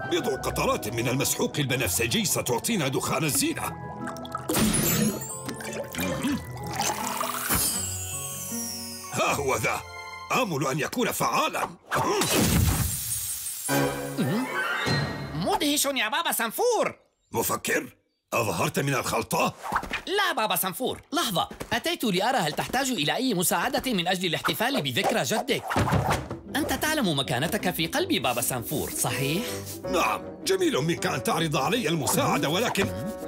بضع قطرات من المسحوق البنفسجي ستعطينا دخان الزينة. ها هو ذا، آمل أن يكون فعالا. مدهش يا بابا سنفور. مفكر؟ أظهرت من الخلطة؟ لا بابا سنفور، لحظة، أتيت لأرى هل تحتاج إلى أي مساعدة من أجل الاحتفال بذكرى جدك. أنت تعلم مكانتك في قلبي بابا سنفور، صحيح؟ نعم، جميل منك أن تعرض علي المساعدة، ولكن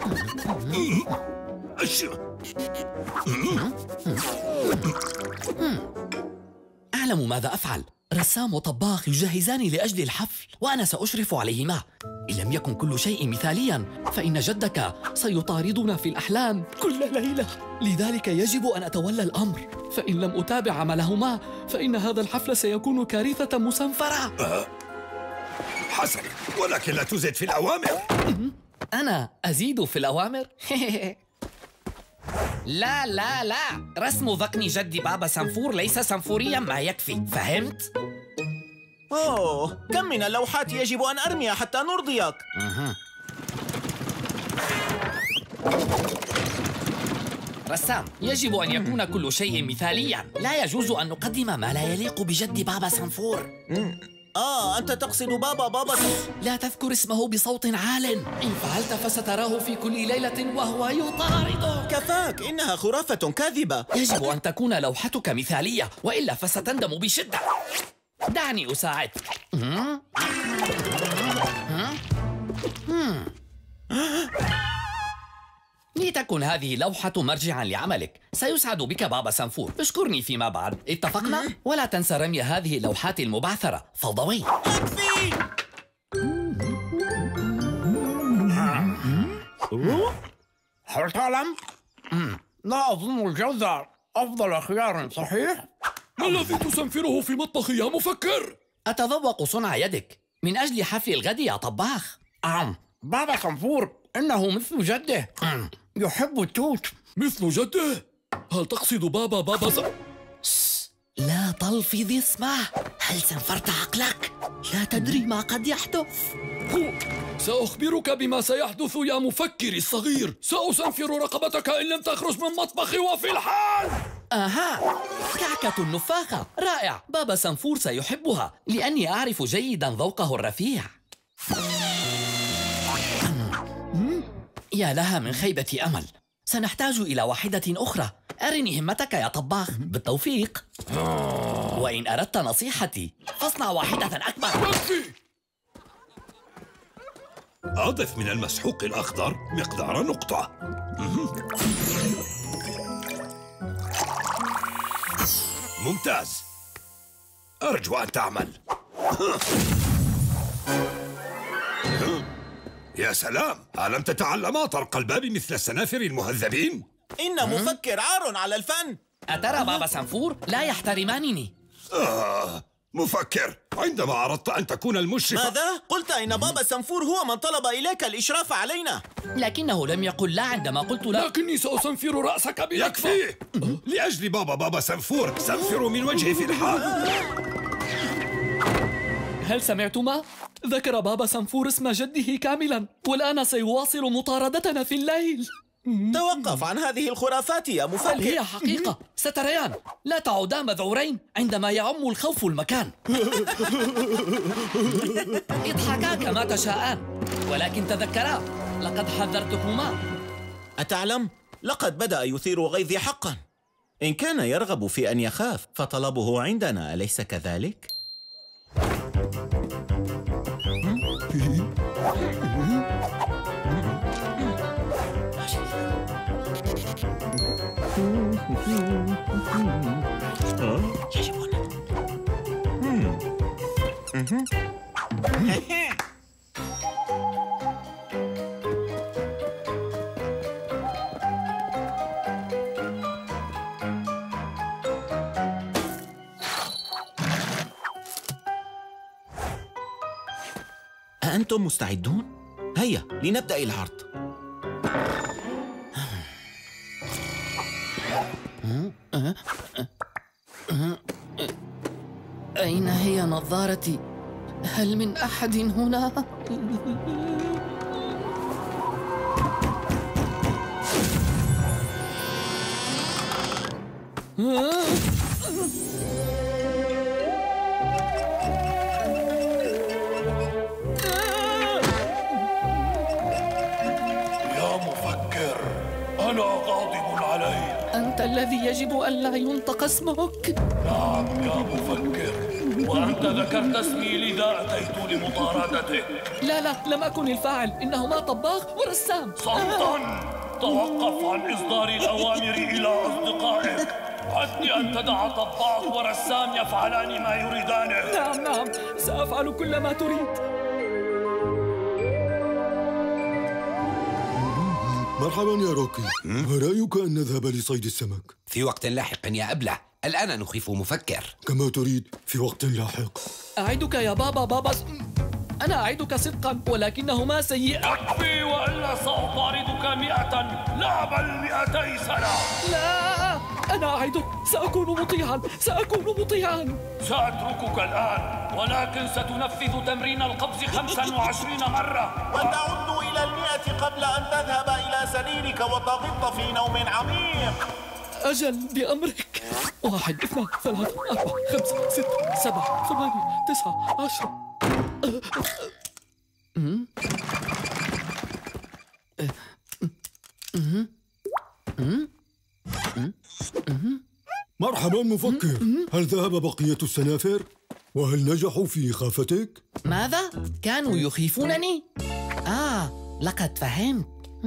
أعلم ماذا أفعل. رسام وطباخ يجهزان لأجل الحفل، وأنا سأشرف عليهما. إن لم يكن كل شيء مثالياً فإن جدك سيطاردنا في الأحلام كل ليلة، لذلك يجب أن أتولى الأمر، فإن لم أتابع عملهما فإن هذا الحفل سيكون كارثة مسنفرة. حسنا، ولكن لا تزد في الأوامر. أنا أزيد في الأوامر؟ لا لا لا، رسم ذقن جدي بابا سنفور ليس سنفوريا ما يكفي، فهمت؟ أوه، كم من اللوحات يجب أن أرميها حتى نرضيك؟ رسام، يجب أن يكون كل شيء مثاليا، لا يجوز أن نقدم ما لا يليق بجد بابا سنفور. أنت تقصد بابا لا تذكر اسمه بصوت عال، إن فعلت فستراه في كل ليلة وهو يطاردك. كفاك، إنها خرافة كاذبة. يجب أن تكون لوحتك مثالية، وإلا فستندم بشدة. دعني أساعدك. لتكن هذه لوحة مرجعاً لعملك، سيسعد بك بابا سنفور. اشكرني فيما بعد، اتفقنا؟ ولا تنسى رمي هذه اللوحات المبعثرة، فوضوي. هل تعلم؟ لا أظن الجوزة أفضل خيار، صحيح؟ ما الذي تسنفره في مطبخي يا مفكر؟ أتذوق صنع يدك من أجل حفل الغد يا طباخ. بابا سنفور إنه مثل جده، يحب التوت. مثل جده؟ هل تقصد بابا لا تلفظ اسمه، هل سنفرت عقلك؟ لا تدري ما قد يحدث. سأخبرك بما سيحدث يا مفكري الصغير. سأسنفر رقبتك إن لم تخرج من مطبخي وفي الحال. كعكة النفاخة، رائع. بابا سنفور سيحبها لأني أعرف جيدا ذوقه الرفيع. يا لها من خيبة أمل، سنحتاج إلى واحدة أخرى. أرني همتك يا طباخ، بالتوفيق. وإن أردت نصيحتي فاصنع واحدة أكبر. أضف من المسحوق الأخضر مقدار نقطة. ممتاز، أرجو أن تعمل. يا سلام، ألم تتعلما طرق الباب مثل السنافر المهذبين؟ إن مفكر عار على الفن. أترى بابا سنفور لا يحترمانني؟ مفكر، عندما أردت أن تكون المشرف. ماذا؟ قلت إن بابا سنفور هو من طلب إليك الإشراف علينا. لكنه لم يقل لا عندما قلت لا. لكني سأسنفر رأسك يكفي. لأجل بابا سنفور سنفر من وجهي في الحال. هل سمعتما؟ ذكر بابا سنفور اسم جده كاملا، والآن سيواصل مطاردتنا في الليل. توقف عن هذه الخرافات يا مفكر. هل هي حقيقة؟ ستريان، لا تعودا مذعورين عندما يعم الخوف المكان. اضحكا كما تشاءان، ولكن تذكرا لقد حذرتكما. أتعلم؟ لقد بدأ يثير غيظي حقا. إن كان يرغب في أن يخاف فطلبه عندنا، أليس كذلك؟ أأنتم مستعدون؟ هيا لنبدأ العرض. أين هي نظارتي؟ هل من أحد هنا؟ يا مفكر، أنا غاضب عليك. أنت الذي يجب ألا ينطق اسمك. نعم يا مفكر، وأنت ذكرت اسمي لذا أتيت لمطاردتك. لا لم أكن الفاعل، إنهما طباخ ورسام. صمتا! توقف عن إصدار الأوامر إلى أصدقائك. عدني أن تدع طباخ ورسام يفعلان ما يريدانه. نعم سأفعل كل ما تريد. مرحبا يا روكي، ما رأيك أن نذهب لصيد السمك؟ في وقت لاحق يا أبلة، الآن نخيف مفكر. كما تريد، في وقت لاحق. أعدك يا بابا أنا أعدك صدقا، ولكنهما سيئة. أكفي وإلا سأطاردك 100 لا بل 200 سنة. لا، أنا أعدك سأكون مطيعا. سأتركك الآن، ولكن ستنفذ تمرين القفز 25 مرة. وتعد إلى 100 قبل أن تذهب إلى سريرك وتغط في نوم عميق. أجل بأمرك. 1 2 3 4 5 6 7 8 9 10. مرحبا مفكر، هل ذهب بقية السنافر؟ وهل نجحوا في إخافتك؟ ماذا؟ كانوا يخيفونني؟ لقد فهمت.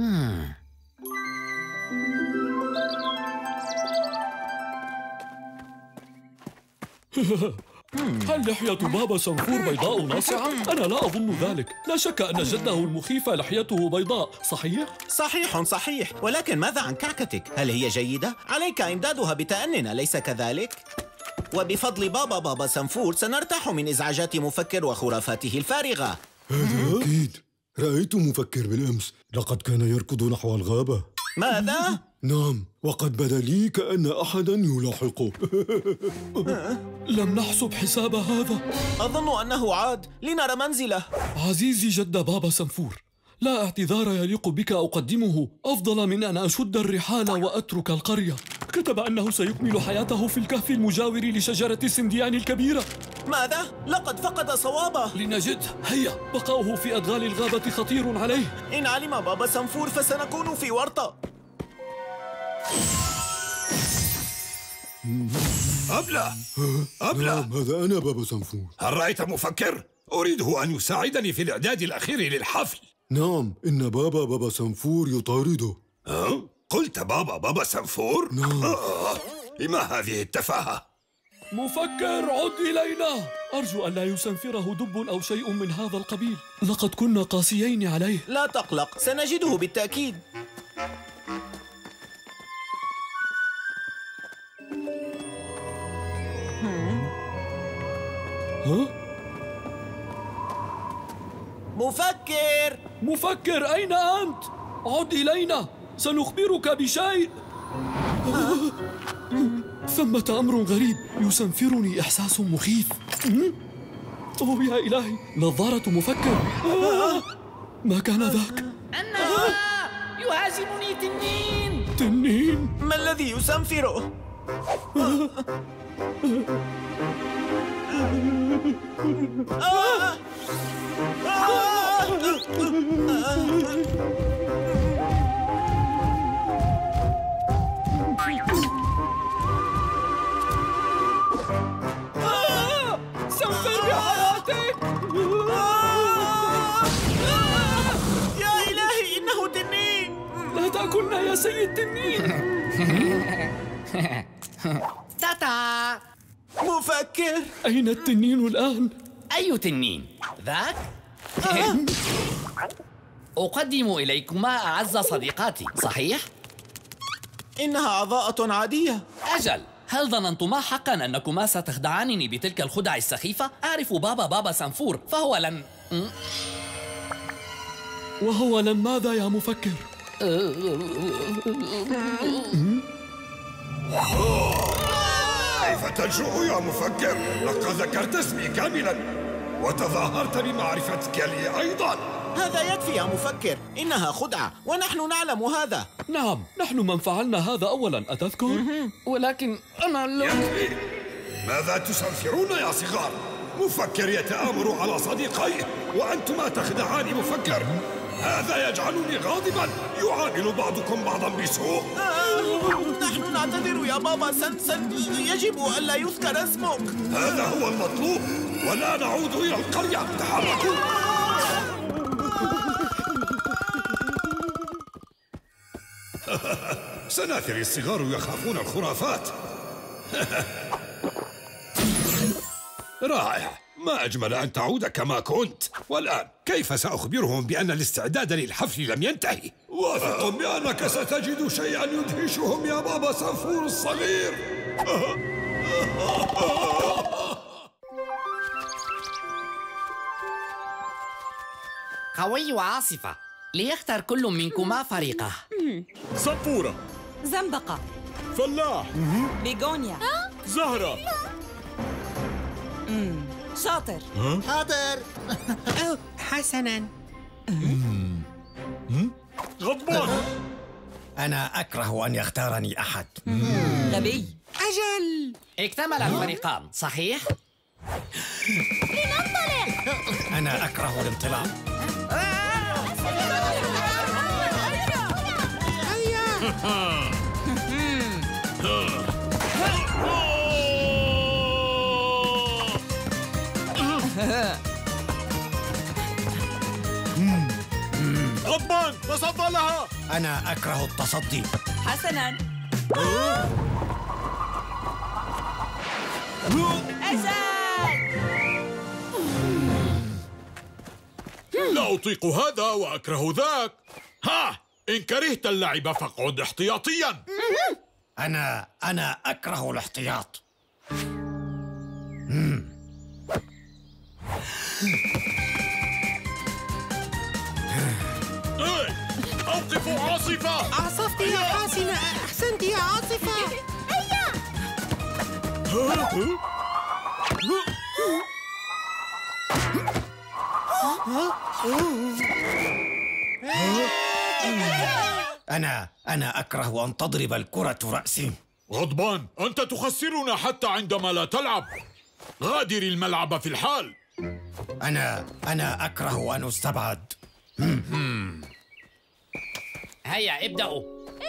هل لحية بابا سنفور بيضاء ناصعة؟ أنا لا أظن ذلك. لا شك أن جده المخيف لحيته بيضاء، صحيح؟ صحيح، ولكن ماذا عن كعكتك؟ هل هي جيدة؟ عليك إمدادها بتأنٍ، أليس كذلك؟ وبفضل بابا سنفور سنرتاح من إزعاجات مفكر وخرافاته الفارغة. هذا أكيد. رأيت مفكر بالأمس، لقد كان يركض نحو الغابة. ماذا؟ نعم، وقد بدا لي كأن أحدا يلاحقه. لم نحسب حساب هذا. أظن أنه عاد لنرى منزله. عزيزي جد بابا سنفور، لا اعتذار يليق بك أقدمه أفضل من أن أشد الرحال وأترك القرية. كتب أنه سيكمل حياته في الكهف المجاور لشجرة سنديان الكبيرة. ماذا؟ لقد فقد صوابه. لنجده، هيا، بقاؤه في أدغال الغابة خطير عليه. إن علم بابا سنفور فسنكون في ورطة. أبلة! نعم، هذا أنا بابا سنفور. هل رأيت مفكر؟ أريده أن يساعدني في الإعداد الأخير للحفل. نعم، إن بابا سنفور يطارده. قلت بابا سنفور؟ نعم. لما هذه التفاهة؟ مفكر، عد إلينا. أرجو أن لا يسنفره دب أو شيء من هذا القبيل، لقد كنا قاسيين عليه. لا تقلق، سنجده بالتأكيد. مفكر، أين أنت؟ عد إلينا، سنخبرك بشيء. ثمة أمر غريب يسنفرني إحساس مخيف. أوه يا إلهي، نظارة مفكر. ما كان ذاك؟ أنا يهاجمني تنين. ما الذي يسنفره؟ سنفر بحياتك. يا إلهي، إنه تنين. لا تأكلنا يا سيد تنين. تاتا. مفكر، أين التنين الآن؟ أي تنين؟ ذاك؟ أقدم إليكما أعز صديقاتي، صحيح؟ إنها عضاءة عادية. أجل، هل ظننتما حقا أنكما ستخدعانني بتلك الخدع السخيفة؟ أعرف بابا سنفور، فهو لن... وهو لن ماذا يا مفكر؟ كيف تجرؤ يا مفكر؟ لقد ذكرت اسمي كاملا. وتظاهرت بمعرفتك لي أيضا. هذا يكفي يا مفكر، إنها خدعة ونحن نعلم هذا. نعم، نحن من فعلنا هذا أولا، أتذكر؟ ولكن أنا لم... يكفي. ماذا تسنفرون يا صغار؟ مفكر يتآمر على صديقيه وأنتما تخدعان مفكر. هذا يجعلني غاضبا. يعامل بعضكم بعضا بسوء. نحن نعتذر يا بابا سن يجب ألا يذكر اسمك. هذا هو المطلوب، ولا نعود إلى القرية. تحركوا. سنافري الصغار يخافون الخرافات. رائع، ما أجمل أن تعود كما كنت. والآن كيف سأخبرهم بأن الاستعداد للحفل لم ينتهي؟ واثق بأنك ستجد شيئا يدهشهم يا بابا سنفور الصغير. قوي وعاصفة، ليختر كل منكما فريقه. صنفورة، زنبقة، فلاح، بيغونيا، زهرة. شاطر. حاضر. حسناً. غضبان. أنا أكره أن يختارني أحد. غبي. أجل. اكتمل الفريقان، صحيح؟ أنا أكره الانطلاق. غضبان، تصدى لها. أنا أكره التصدي. حسناً. لا أطيق هذا وأكره ذاك. ها، إن كرهت اللعب فاقعد احتياطيا. أنا أكره الاحتياط. أوقفوا عاصفة. عصفت يا حسنة. أحسنت يا عاصفة. أنا أكره أن تضرب الكرة رأسي. غضبان، أنت تخسرنا حتى عندما لا تلعب. غادر الملعب في الحال. أنا أكره أن أستبعد. هيا ابدأوا.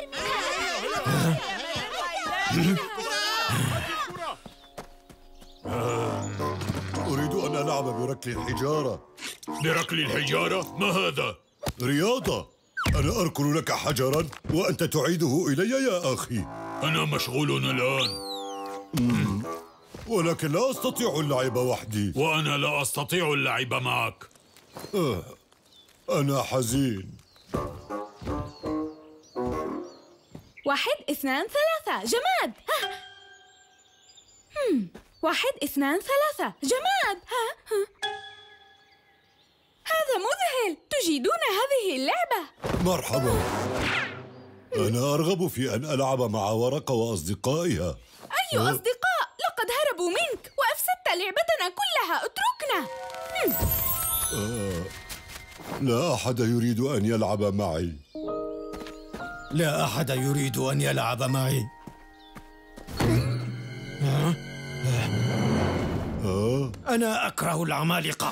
أريد أن ألعب بركل الحجارة. بركل الحجارة؟ ما هذا؟ رياضة. أنا أركل لك حجراً وأنت تعيده إلي يا أخي. أنا مشغول الآن. ولكن لا أستطيع اللعب وحدي. وأنا لا أستطيع اللعب معك. أنا حزين. 1 2 3 جماد. 1 2 3 جماد. هذا مذهل. تجيدون هذه اللعبة. مرحبا. أنا أرغب في أن ألعب مع ورقة وأصدقائها. أي أصدقاء؟ لقد هربوا منك وأفسدت لعبتنا كلها. اتركنا. لا أحد يريد أن يلعب معي. لا أحد يريد أن يلعب معي. أنا أكره العمالقة.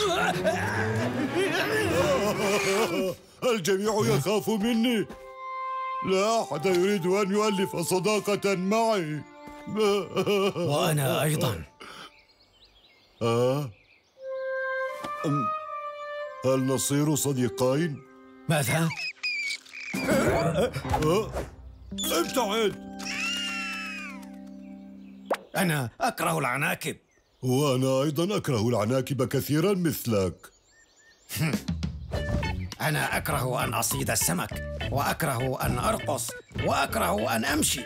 الجميع يخاف مني. لا أحد يريد أن يؤلف صداقة معي. وأنا أيضا. هل نصير صديقين؟ ماذا؟ ابتعد. أنا أكره العناكب. وأنا أيضا أكره العناكب كثيرا مثلك. أنا أكره أن أصيد السمك، وأكره أن أرقص، وأكره أن أمشي.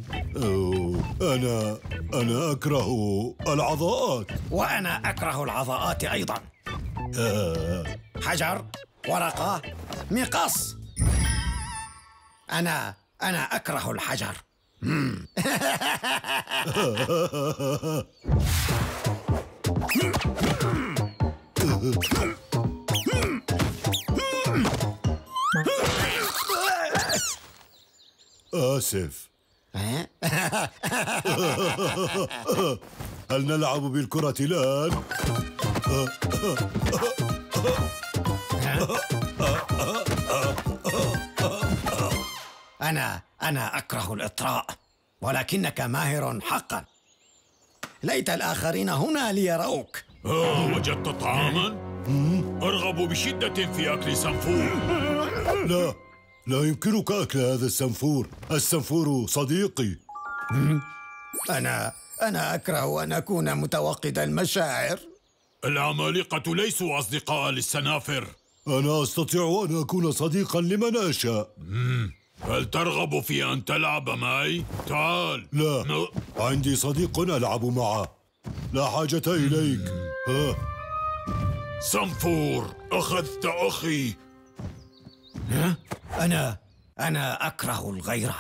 أنا أكره العضاءات. وأنا أكره العضاءات أيضا. حجر، ورقة، مقص. أنا أكره الحجر. آسف. هل نلعب بالكرة الآن؟ أنا أكره الإطراء، ولكنك ماهر حقا. ليت الآخرين هنا ليروك. وجدت طعاما؟ أرغب بشدة في أكل سنفور. لا يمكنك أكل هذا السنفور. السنفور صديقي. أنا أكره أن أكون متوقد المشاعر. العمالقة ليسوا أصدقاء للسنافر. أنا أستطيع أن أكون صديقا لمن أشاء. هل ترغب في أن تلعب معي؟ تعال. لا، عندي صديق ألعب معه. لا حاجة إليك. سنفور، أخذت أخي. أنا أكره الغيرة.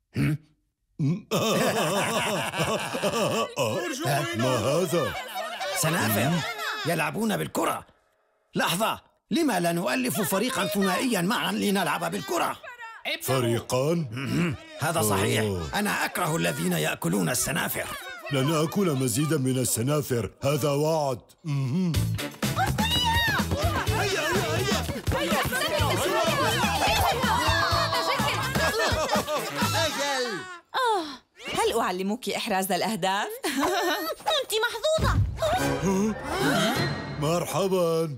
ما هذا؟ سنافر يلعبون بالكرة. لحظة، لما لا نؤلف فريقا ثنائيا معا لنلعب بالكرة؟ فريقان؟ هذا صحيح. أنا أكره الذين يأكلون السنافر. لن أكل مزيدا من السنافر، هذا وعد. هل أعلمك إحراز الأهداف؟ أنت محظوظة. مرحبا.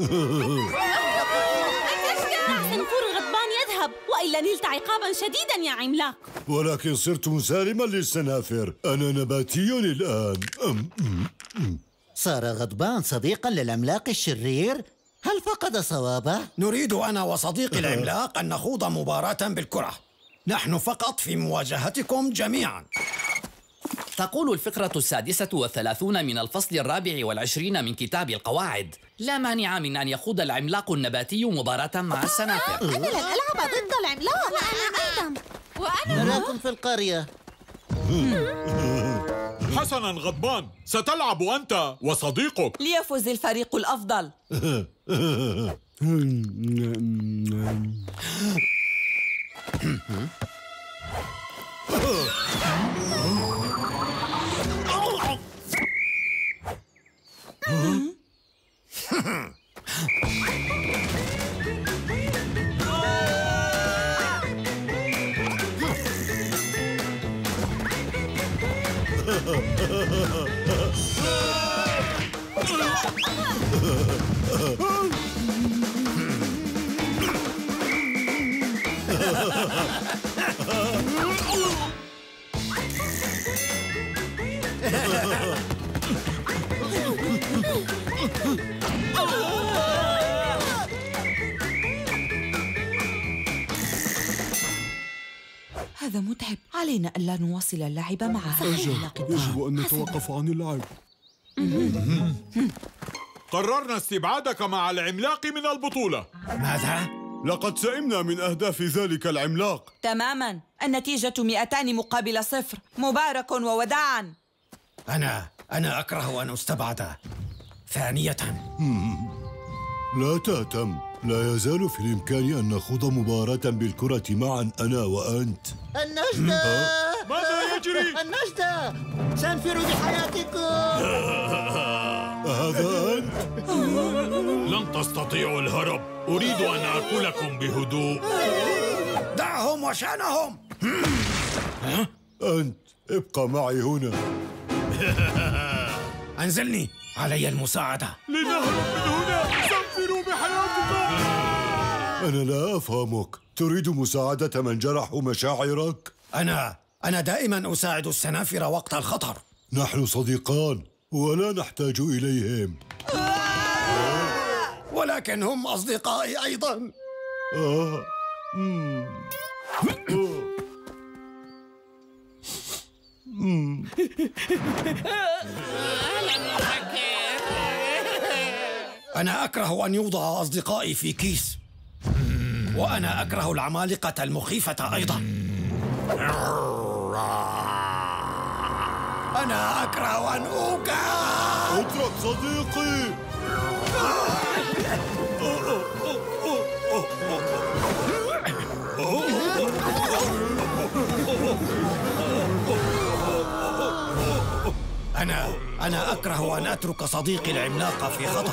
سنفور غضبان يذهب، وإلا نلت عقابا شديدا يا عملاق. ولكن صرت مسالما للسنافر. أنا نباتي الآن. صار غضبان صديقا للعملاق الشرير؟ هل فقد صوابه؟ نريد أنا وصديقي العملاق أن نخوض مباراة بالكرة. نحن فقط في مواجهتكم جميعا. تقول الفقرة 36 من الفصل 24 من كتاب القواعد: لا مانع من أن يخوض العملاق النباتي مباراة مع السنافر. أنا لن ألعب ضد العملاق. وأنا أيضا. وأنا نراكم في القرية. حسنا غضبان، ستلعب أنت وصديقك. ليفوز الفريق الأفضل. هذا متعب. علينا ألا نواصل اللعب معه. يجب أن نتوقف عن اللعب. قررنا استبعادك مع العملاق من البطولة. ماذا؟ لقد سئمنا من أهداف ذلك العملاق. تماما. النتيجة 200 مقابل 0. مبارك ووداعا. أنا أكره أن أستبعد. ثانية، لا تهتم، لا يزال في الإمكان أن نخوض مباراة بالكرة معا أنا وأنت. النجدة! ماذا يجري؟ النجدة! سأنفر بحياتكم! هذا أنت؟ لن تستطيعوا الهرب. أريد أن آكلكم بهدوء. دعهم وشأنهم. أنت ابقى معي هنا. أنزلني، علي المساعدة. لنهرب من هنا. سنفروا بحياتكم. أنا لا أفهمك. تريد مساعدة من جرحوا مشاعرك؟ أنا دائما أساعد السنافر وقت الخطر. نحن صديقان ولا نحتاج إليهم. ولكن هم أصدقائي أيضا. أنا أكره أن يوضع أصدقائي في كيس. وأنا أكره العمالقة المخيفة أيضا. أنا أكره أن أوقع. اترك صديقي. أنا أكره أن أترك صديقي العملاق في خطر.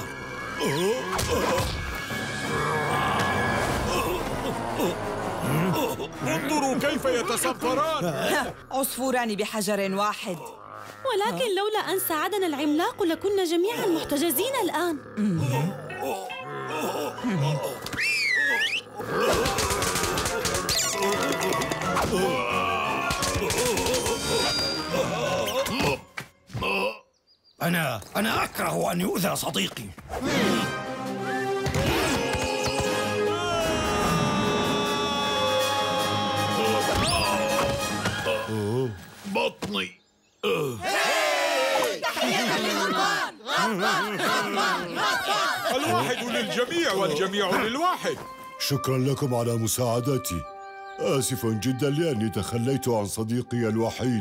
انظروا كيف يتصفران. عصفوران بحجر واحد. ولكن لولا أن ساعدنا العملاق لكنا جميعا محتجزين الآن. أنا أكره أن يؤذى صديقي. بطني. الواحد للجميع والجميع للواحد. شكرا لكم على مساعدتي. آسف جدا لأني تخليت عن صديقي الوحيد.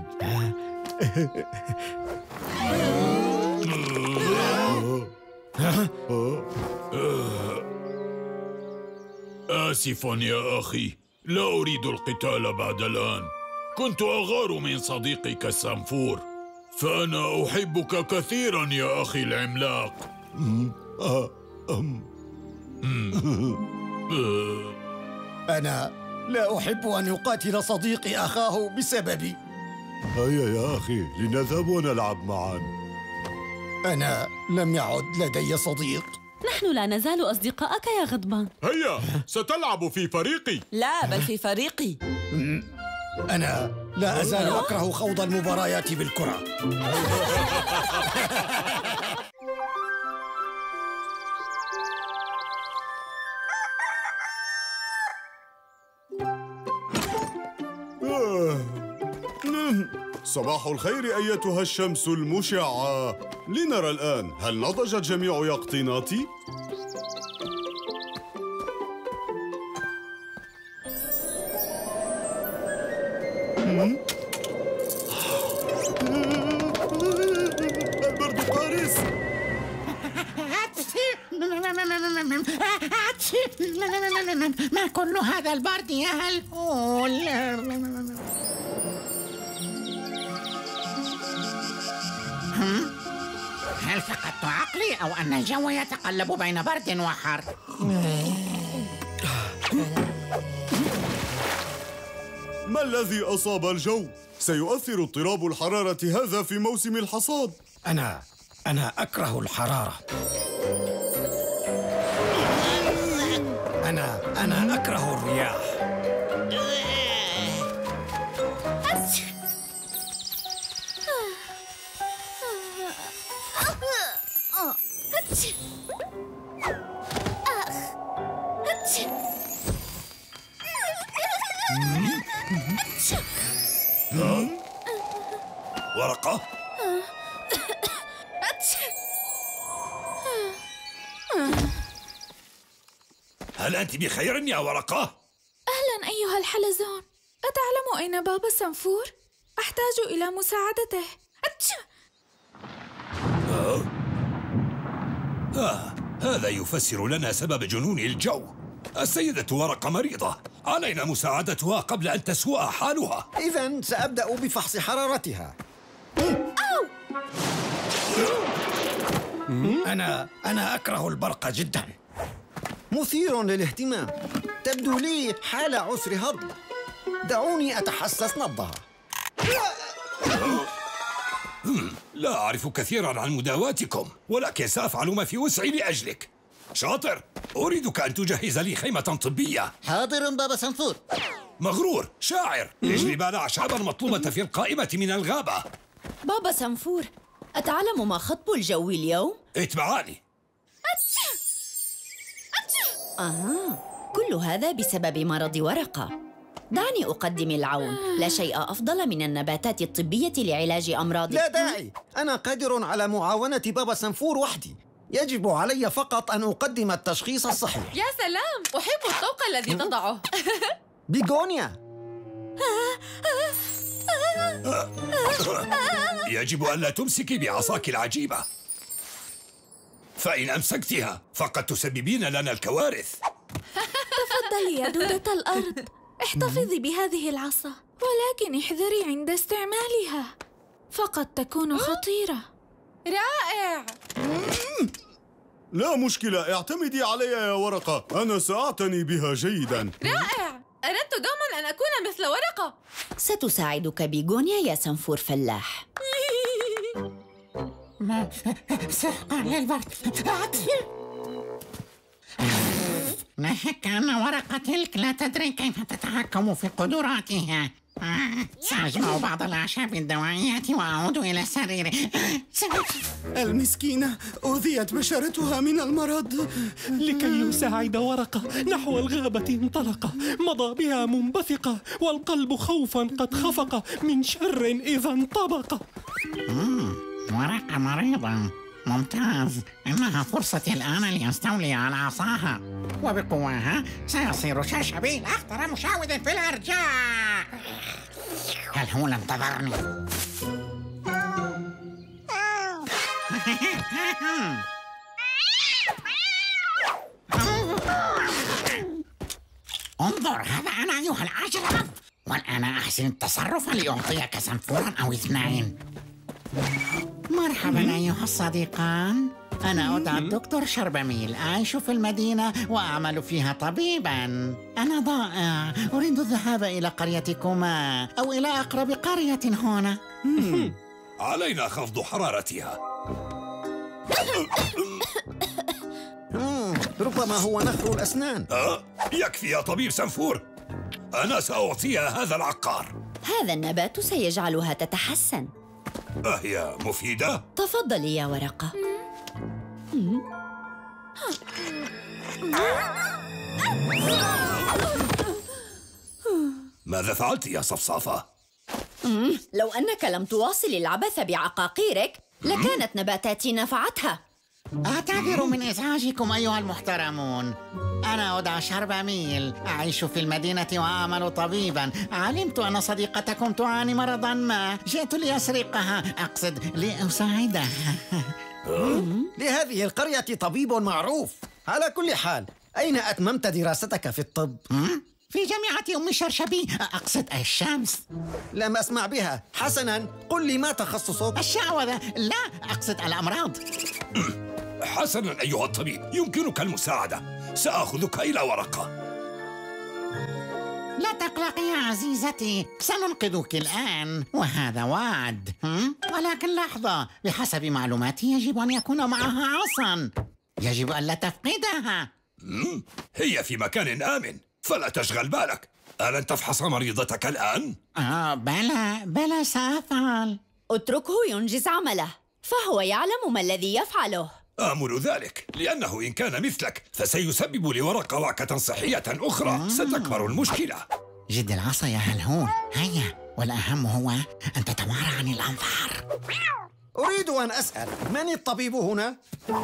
آسف يا أخي، لا أريد القتال بعد الآن. كنت أغار من صديقك سانفور، فأنا أحبك كثيرا يا أخي العملاق. أنا لا أحب أن يقاتل صديقي أخاه بسببي. هيا يا أخي لنذهب ونلعب معا. أنا لم يعد لدي صديق. نحن لا نزال أصدقاءك يا غضبان. هيا ستلعب في فريقي. لا، بل في فريقي. أنا لا أزال أكره خوض المباريات بالكرة. صباح الخير أيتها الشمس المشعة. لنرى الآن هل نضجت جميع يقطيناتي؟ البرد قارس. ما كل هذا البرد يا هالفول؟ هل فقدت عقلي أو أن الجو يتقلب بين برد وحر؟ ما الذي أصاب الجو؟ سيؤثر اضطراب الحرارة هذا في موسم الحصاد. أنا أكره الحرارة. أنا أكره الرياح. ورقة؟ هل أنت بخير يا ورقة؟ أهلا أيها الحلزون. أتعلم أين بابا سانفور؟ أحتاج إلى مساعدته. هذا يفسر لنا سبب جنون الجو. السيدة ورقة مريضة، علينا مساعدتها قبل أن تسوء حالها. إذن سأبدأ بفحص حرارتها. أنا أكره البرق جدا. مثير للاهتمام. تبدو لي حال عسر هضم. دعوني أتحسس نبضها. لا أعرف كثيرا عن مداواتكم، ولكن سأفعل ما في وسعي لأجلك. شاطر، أريدك أن تجهز لي خيمة طبية. حاضر بابا سانفور. مغرور، شاعر، يجلب الأعشاب المطلوبة في القائمة من الغابة. بابا سانفور، أتعلم ما خطب الجو اليوم؟ اتبعاني. كل هذا بسبب مرض ورقة. دعني أقدم العون. لا شيء أفضل من النباتات الطبية لعلاج أمراض. لا داعي، أنا قادر على معاونة بابا سانفور وحدي. يجب علي فقط أن أقدم التشخيص الصحيح. يا سلام، أحب الطوق الذي تضعه. بيغونيا. يجب أن لا تمسكي بعصاك العجيبة. فإن أمسكتها فقد تسببين لنا الكوارث. تفضلي يا دودة الأرض، احتفظي بهذه العصا، ولكن احذري عند استعمالها، فقد تكون خطيرة. رائع. لا مشكلة، اعتمدي علي يا ورقة، أنا سأعتني بها جيدا. رائع، أردت دوما أن أكون مثل ورقة. ستساعدك بيغونيا يا سنفور فلاح. سحقا للبرد. كأن ورقة تلك لا تدري كيف تتحكم في قدراتها. سأجمع بعض الأعشاب الدوائية وأعود إلى سريري. المسكينة أوذيت بشرتها من المرض. لكي يساعد ورقة نحو الغابة انطلق، مضى بها منبثقة، والقلب خوفا قد خفق من شر إذا انطبق. ورقة مريضة، ممتاز. إنها فرصتي الآن لأستولي على عصاها، وبقواها سيصير شرشبيل أخطر مشاوذ في الأرجاء. هل هو انتظرني؟ انظر، هذا أنا أيها العجرب، والآن أحسن التصرف لأعطيك سنفورا أو 2. مرحبا أيها الصديقان، أنا أدعى الدكتور شربميل، أعيش في المدينة وأعمل فيها طبيبا. أنا ضائع، أريد الذهاب إلى قريتكما أو إلى أقرب قرية هنا. علينا خفض حرارتها. ربما هو نخر الأسنان. يكفي يا طبيب سنفور، أنا سأعطيها هذا العقار. هذا النبات سيجعلها تتحسن. أهي مفيدة؟ تفضلي يا ورقة. ماذا فعلت يا صفصافة؟ لو أنك لم تواصل العبث بعقاقيرك لكانت نباتاتي نفعتها. أعتذر من إزعاجكم أيها المحترمون، أنا أدعى شربميل، أعيش في المدينة وأعمل طبيبا. علمت أن صديقتكم تعاني مرضا ما، جئت لأسرقها، أقصد لأساعدها. لهذه القرية طبيب معروف. على كل حال، أين أتممت دراستك في الطب؟ في جامعة أم شرشبي، أقصد الشمس. لم أسمع بها. حسناً، قل لي ما تخصصك؟ الشعوذة. لا، أقصد الأمراض. حسناً أيها الطبيب، يمكنك المساعدة. سأخذك إلى ورقة. لا تقلقي يا عزيزتي، سننقذك الآن، وهذا وعد. ولكن لحظة، بحسب معلوماتي يجب أن يكون معها عصا، يجب أن لا تفقدها. هي في مكان آمن، فلا تشغل بالك. ألن تفحص مريضتك الآن؟ بلى سأفعل. اتركه ينجز عمله، فهو يعلم ما الذي يفعله. آمل ذلك، لأنه إن كان مثلك فسيسبب لورقة وعكة صحية أخرى، ستكبر المشكلة. جد العصا يا هلهول، هيا، والأهم هو أن تتوارى عن الأنظار. أريد أن أسأل، من الطبيب هنا؟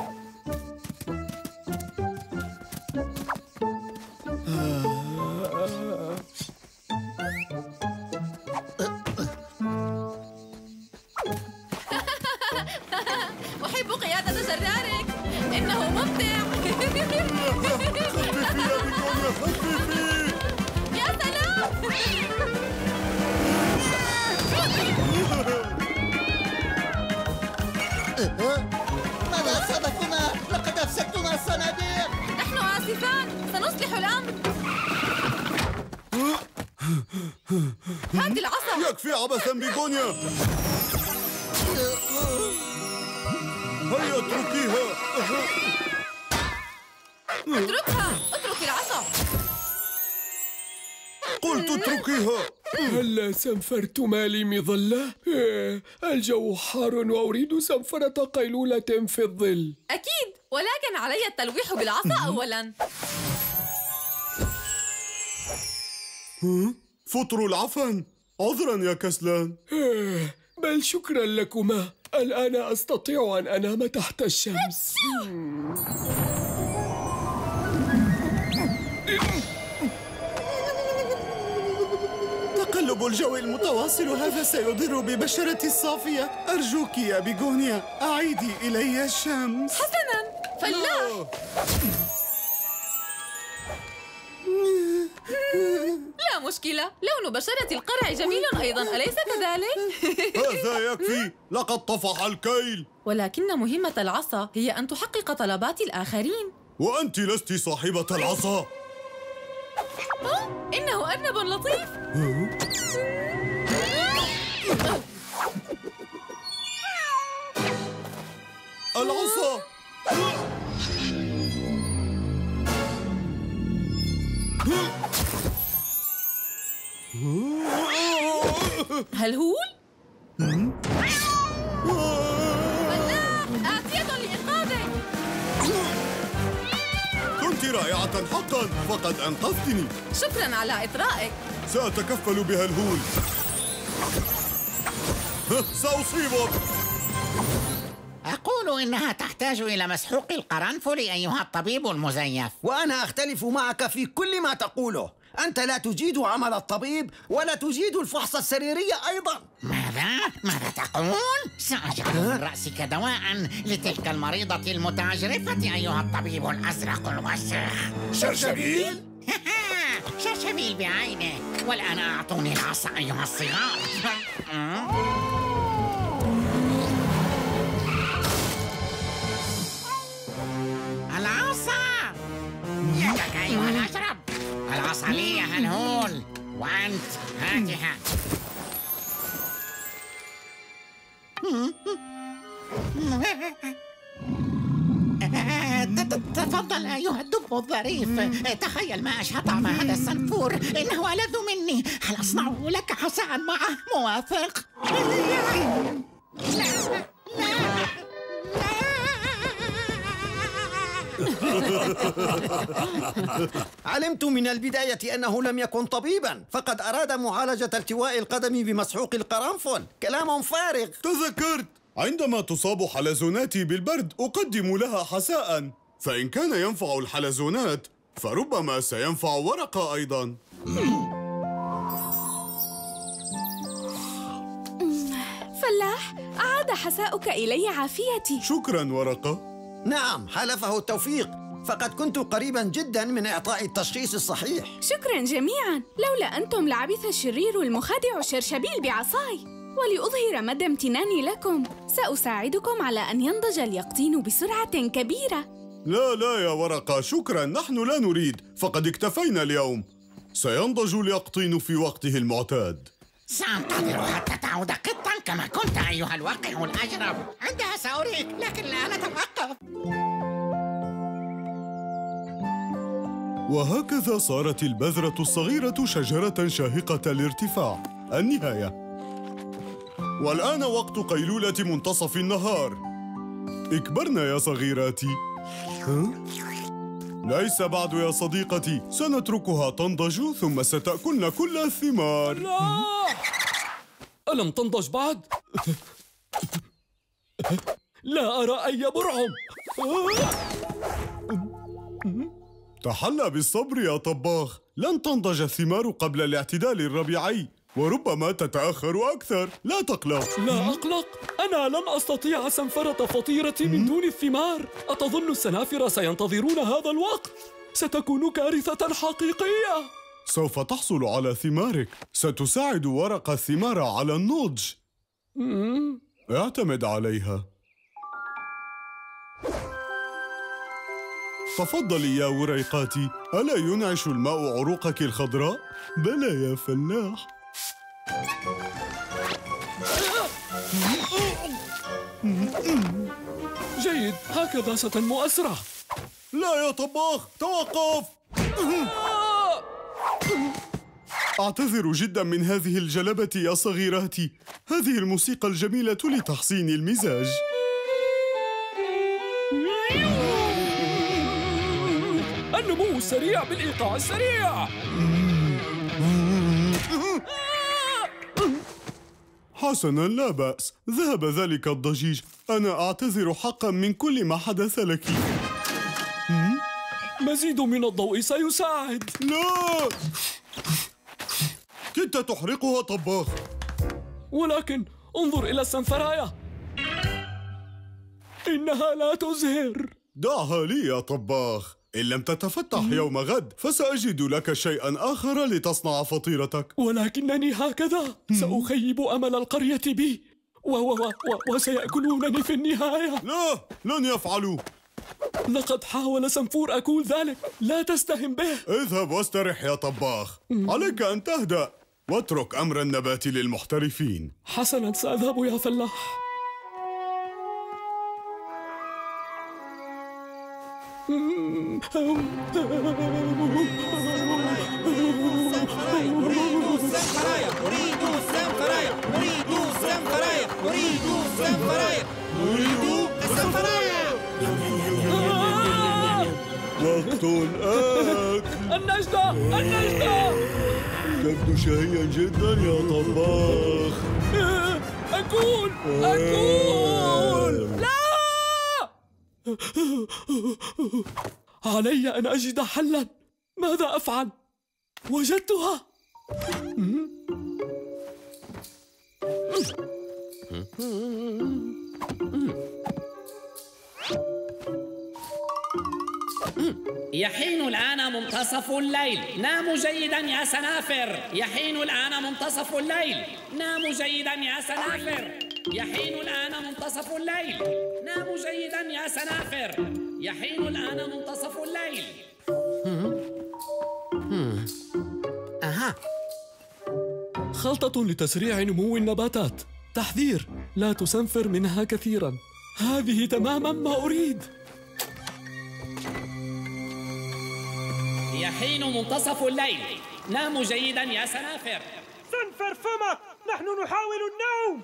أحب قيادة جرارك، إنه ممتع. خففي يا بيغونيا، خففي. يا سلام. ماذا أصابكما؟ لقد أفسدتما الصناديق. نحن آسفان، سنصلح الأمر. هات العصا. يكفي عبثا بيغونيا. هيا اتركيها. اتركها، اترك العصا. قلت اتركيها. هلا سنفرت مالي مظلة؟ الجو حار وأريد سنفرة قيلولة في الظل. أكيد، ولكن علي التلويح بالعصا أولاً. فطر العفن. عذرا يا كسلان. بل شكرا لكما، الآن أستطيع أن أنام تحت الشمس. تقلب الجو المتواصل هذا سيضر ببشرتي الصافية. أرجوك يا بيغونيا، أعيدي إلي الشمس. حسناً، فلاح! لا مشكلة، لون بشرة القرع جميل أيضا، أليس كذلك؟ هذا يكفي، لقد طفح الكيل. ولكن مهمة العصا هي أن تحقق طلبات الآخرين. وأنت لست صاحبة العصا. إنه أرنب لطيف. العصا. هلهول؟ فلاح! آتية لإنقاذك! كنت رائعة حقا، فقد أنقذتني. شكرا على إطرائك. سأتكفل بهالهول. سأصيبك. أقول إنها تحتاج إلى مسحوق القرنفل أيها الطبيب المزيف. وأنا أختلف معك في كل ما تقوله. أنت لا تجيد عمل الطبيب ولا تجيد الفحص السريري أيضا. ماذا تقول؟ سأجعل من رأسك دواء لتلك المريضة المتعجرفة أيها الطبيب الأزرق الوسخ. شرشبيل؟ شرشبيل بعينه. والآن أعطوني العصا أيها الصغار. العصا! يدك أيها الأشرب. العصا لي يا هلهول، وأنت هاتها. تفضل أيها الدب الظريف. تخيل ما أشهى طعم هذا الصنفور، إنه ألذ مني. هل أصنع لك حساء معه؟ موافق؟ علمت من البداية أنه لم يكن طبيبا، فقد أراد معالجة التواء القدم بمسحوق القرنفل. كلام فارغ. تذكرت، عندما تصاب حلزوناتي بالبرد أقدم لها حساء، فإن كان ينفع الحلزونات فربما سينفع ورقة أيضا. فلاح، أعاد حساؤك إلي عافيتي. شكرا ورقة. نعم، حلفه التوفيق، فقد كنت قريبا جدا من إعطاء التشخيص الصحيح. شكرا جميعا. لولا أنتم لعبث الشرير المخادع شرشبيل بعصاي. ولأظهر مدى امتناني لكم، سأساعدكم على أن ينضج اليقطين بسرعة كبيرة. لا يا ورقة، شكرا، نحن لا نريد، فقد اكتفينا اليوم. سينضج اليقطين في وقته المعتاد. سأنتظر حتى تعود قطا كما كنت أيها الواقع الأجرب. عندها سأريك، لكن الآن توقف. وهكذا صارت البذرة الصغيرة شجرة شاهقة الارتفاع. النهاية. والآن وقت قيلولة منتصف النهار. اكبرنا يا صغيراتي. ليس بعد يا صديقتي، سنتركها تنضج ثم ستأكلن كل الثمار. لا! ألم تنضج بعد؟ لا أرى أي برعم. تحلى بالصبر يا طباخ، لن تنضج الثمار قبل الاعتدال الربيعي، وربما تتأخر أكثر. لا تقلق. لا أقلق، أنا لن أستطيع سنفرة فطيرتي من دون الثمار. أتظن السنافر سينتظرون هذا الوقت؟ ستكون كارثة حقيقية. سوف تحصل على ثمارك. ستساعد ورق الثمار على النضج. اعتمد عليها. تفضلي يا وريقاتي. ألا ينعش الماء عروقك الخضراء؟ بلى يا فلاح. جيد، هكذا ستنمو أسرع. لا يا طباخ، توقف. أعتذر جدا من هذه الجلبة يا صغيراتي. هذه الموسيقى الجميلة لتحسين المزاج. النمو السريع بالإيقاع السريع. حسنا، لا بأس. ذهب ذلك الضجيج. أنا أعتذر حقا من كل ما حدث لك. مزيد من الضوء سيساعد. لا! كنت تحرقها طباخ. ولكن انظر إلى السنفراية، إنها لا تزهر. دعها لي يا طباخ. إن لم تتفتح يوم غد فسأجد لك شيئا آخر لتصنع فطيرتك. ولكنني هكذا سأخيب أمل القرية بي وسيأكلونني في النهاية. لا، لن يفعلوا. لقد حاول سنفور أكون ذلك، لا تستهن به. اذهب واسترح يا طباخ. عليك أن تهدأ واترك أمر النبات للمحترفين. حسنا، سأذهب يا فلاح. وقت الأكل. النجدة النجدة. يبدو شهيا جدا يا طباخ. أكل. لا! علي أن أجد حلاً. ماذا أفعل؟ وجدتها. يحين الآن منتصف الليل. ناموا جيدا يا سنافر. يحين الآن منتصف الليل. ناموا جيدا يا سنافر. يحين الآن منتصف الليل. ناموا جيدا يا سنافر. يحين الآن منتصف الليل. أها. خلطة لتسريع نمو النباتات. تحذير: لا تسنفر منها كثيرا. هذه تماما ما أريد. يحين منتصف الليل. ناموا جيدا يا سنافر. سنفر فمك، نحن نحاول النوم.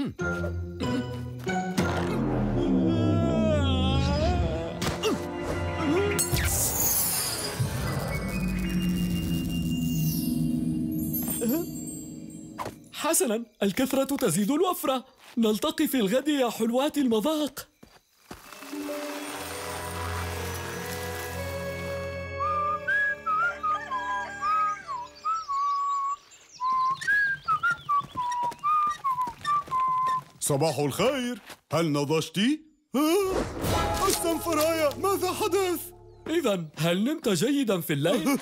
حسنا، الكثرة تزيد الوفرة. نلتقي في الغد يا حلوات المذاق. صباح الخير، هل نضجتِ؟ السنفراية، ماذا حدث؟ إذن هل نمت جيدا في الليل؟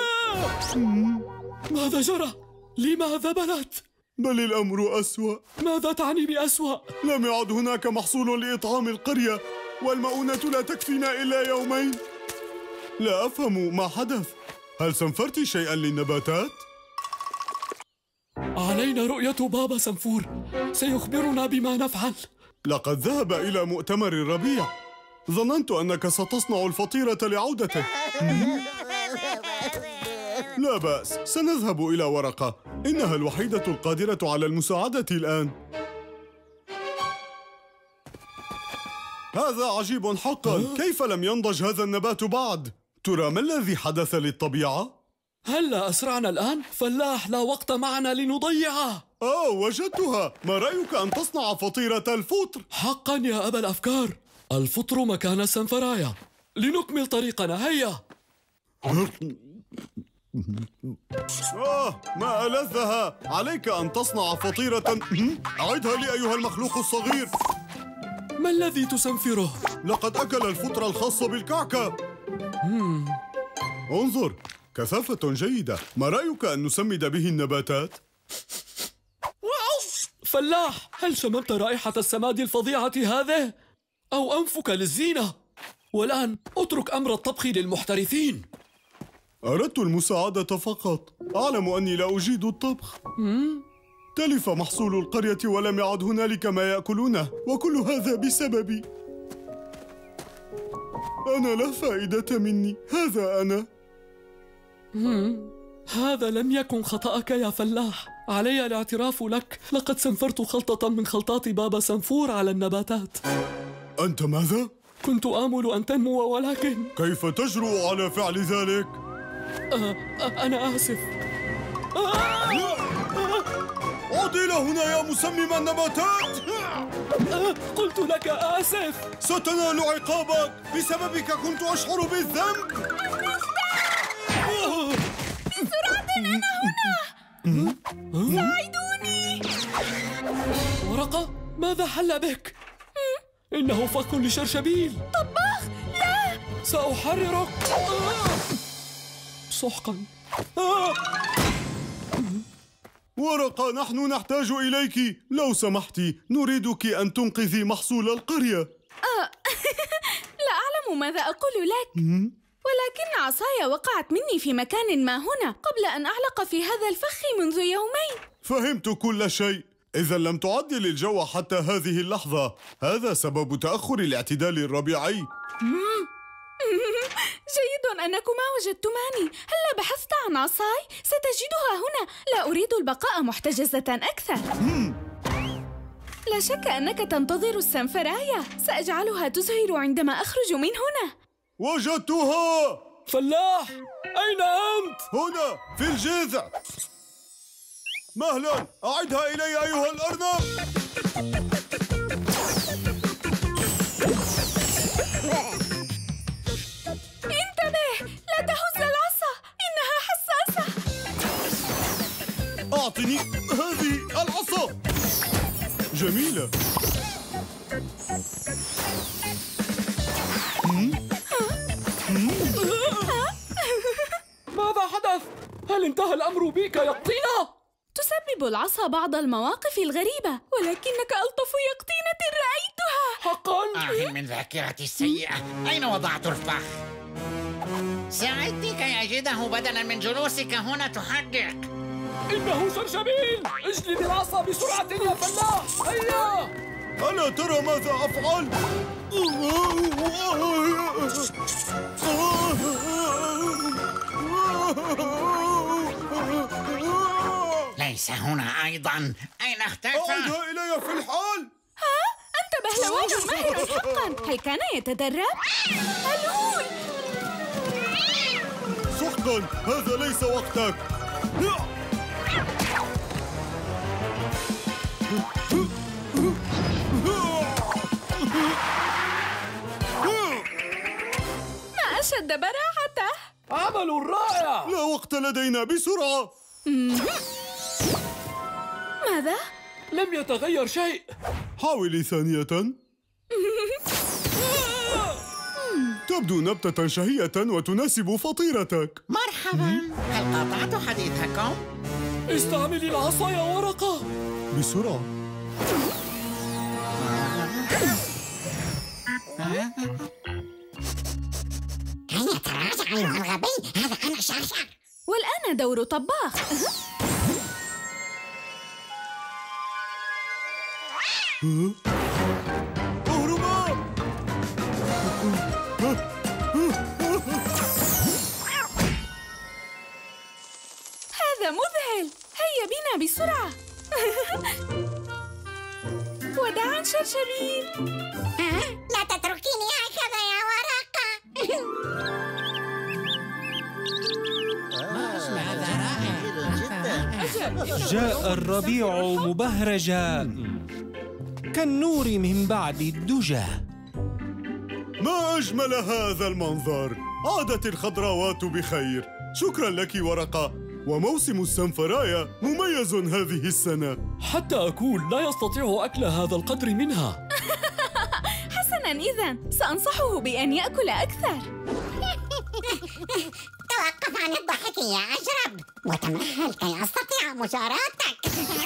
ماذا جرى؟ لماذا بلت؟ بل الأمر أسوأ. ماذا تعني بأسوأ؟ لم يعد هناك محصول لإطعام القرية، والمؤونة لا تكفينا إلا يومين. لا أفهم ما حدث. هل سنفرت شيئا للنباتات؟ علينا رؤية بابا سنفور، سيخبرنا بما نفعل. لقد ذهب إلى مؤتمر الربيع. ظننت أنك ستصنع الفطيرة لعودته. لا بأس، سنذهب إلى ورقة. إنها الوحيدة القادرة على المساعدة الآن. هذا عجيب حقا. كيف لم ينضج هذا النبات بعد؟ ترى ما الذي حدث للطبيعة؟ هلا أسرعنا الآن؟ فلاح، لا وقت معنا لنضيعه. وجدتها. ما رأيك أن تصنع فطيرة الفطر؟ حقا يا أبا الأفكار، الفطر مكان السنفرايا. لنكمل طريقنا، هيا. ما ألذها. عليك أن تصنع فطيرة. أعدها لي أيها المخلوق الصغير. ما الذي تسنفره؟ لقد أكل الفطر الخاص بالكعكة. انظر، كثافة جيدة. ما رأيك أن نسمد به النباتات؟ فلاح، هل شممت رائحة السماد الفظيعة هذه؟ أو أنفك للزينة؟ والآن اترك أمر الطبخ للمحترفين. أردت المساعدة فقط. أعلم أني لا أجيد الطبخ. تلف محصول القرية ولم يعد هنالك ما يأكلونه، وكل هذا بسببي. أنا لا فائدة مني. هذا أنا. هذا لم يكن خطأك يا فلاح. علي الاعتراف لك، لقد سنفرت خلطة من خلطات بابا سنفور على النباتات. أنت ماذا؟ كنت آمل أن تنمو، ولكن... كيف تجرؤ على فعل ذلك؟ أنا آسف. عد إلى هنا يا مسمم النباتات. قلت لك آسف. ستنال عقابك. بسببك كنت أشعر بالذنب. بسرعة، أنا هنا. ساعدوني. ورقة، ماذا حل بك؟ إنه فخ لشرشبيل. طباخ، لا سأحررك. سحقا. ورقة، نحن نحتاج إليك. لو سمحت، نريدك أن تنقذي محصول القرية. لا أعلم ماذا أقول لك، ولكن عصاي وقعت مني في مكان ما هنا قبل أن أعلق في هذا الفخ منذ يومين. فهمت كل شيء. إذا لم تعدل الجو حتى هذه اللحظة، هذا سبب تأخر الاعتدال الربيعي. جيد أنكما وجدتماني. هلا بحثت عن عصاي؟ ستجدها هنا. لا أريد البقاء محتجزة أكثر. لا شك أنك تنتظر السنفراية. سأجعلها تزهر عندما أخرج من هنا. وجدتها! فلاح، أين أنت؟ هنا في الجذع. مهلا، أعدها إلي أيها الأرنب. انتبه، لا تهز العصا، إنها حساسة. أعطني هذه العصا. جميلة. ماذا حدث؟ هل انتهى الأمر بك يقطينة؟ تسبب العصا بعض المواقف الغريبة، ولكنك ألطف يقطينة رأيتها. حقا؟ من ذاكرتي السيئة، أين وضعت الفخ؟ ساعدني كي أجده بدلا من جلوسك هنا تحدق. إنه شرشبيل. اجلد العصا بسرعة يا فلاح. هيا. ألا ترى ماذا أفعل؟ ليس هنا أيضا. أين اختفى؟ أعدها إلي في الحال. ها؟ أنت بهلوان ماهر حقا. هل كان يتدرب؟ هلول. سحقا، هذا ليس وقتك. ما أشد براعته. عمل رائع. لا وقت لدينا، بسرعة. ماذا؟ لم يتغير شيء. حاولي ثانية. تبدو نبتة شهية وتناسب فطيرتك. مرحبا، هل قاطعت حديثكم؟ استعملي العصا يا ورقة. بسرعة. هيا تراجع أيها الغبي، هذا أنا شرشر. والآن دور طباخ. أهربا! هذا مذهل. هيا بنا بسرعة. وداعا شرشبيل. لا تتركيني هكذا يا ورقة. جاء الربيع مبهرجا كالنور من بعد الدجى. ما أجمل هذا المنظر. عادت الخضروات بخير. شكرا لك ورقة. وموسم السنفراية مميز هذه السنة. حتى أكون لا يستطيع أكل هذا القدر منها. حسناً، إذن سأنصحه بأن يأكل أكثر. توقف عن الضحك يا أجرب، وتمهل كي أستطيع مجاراتك.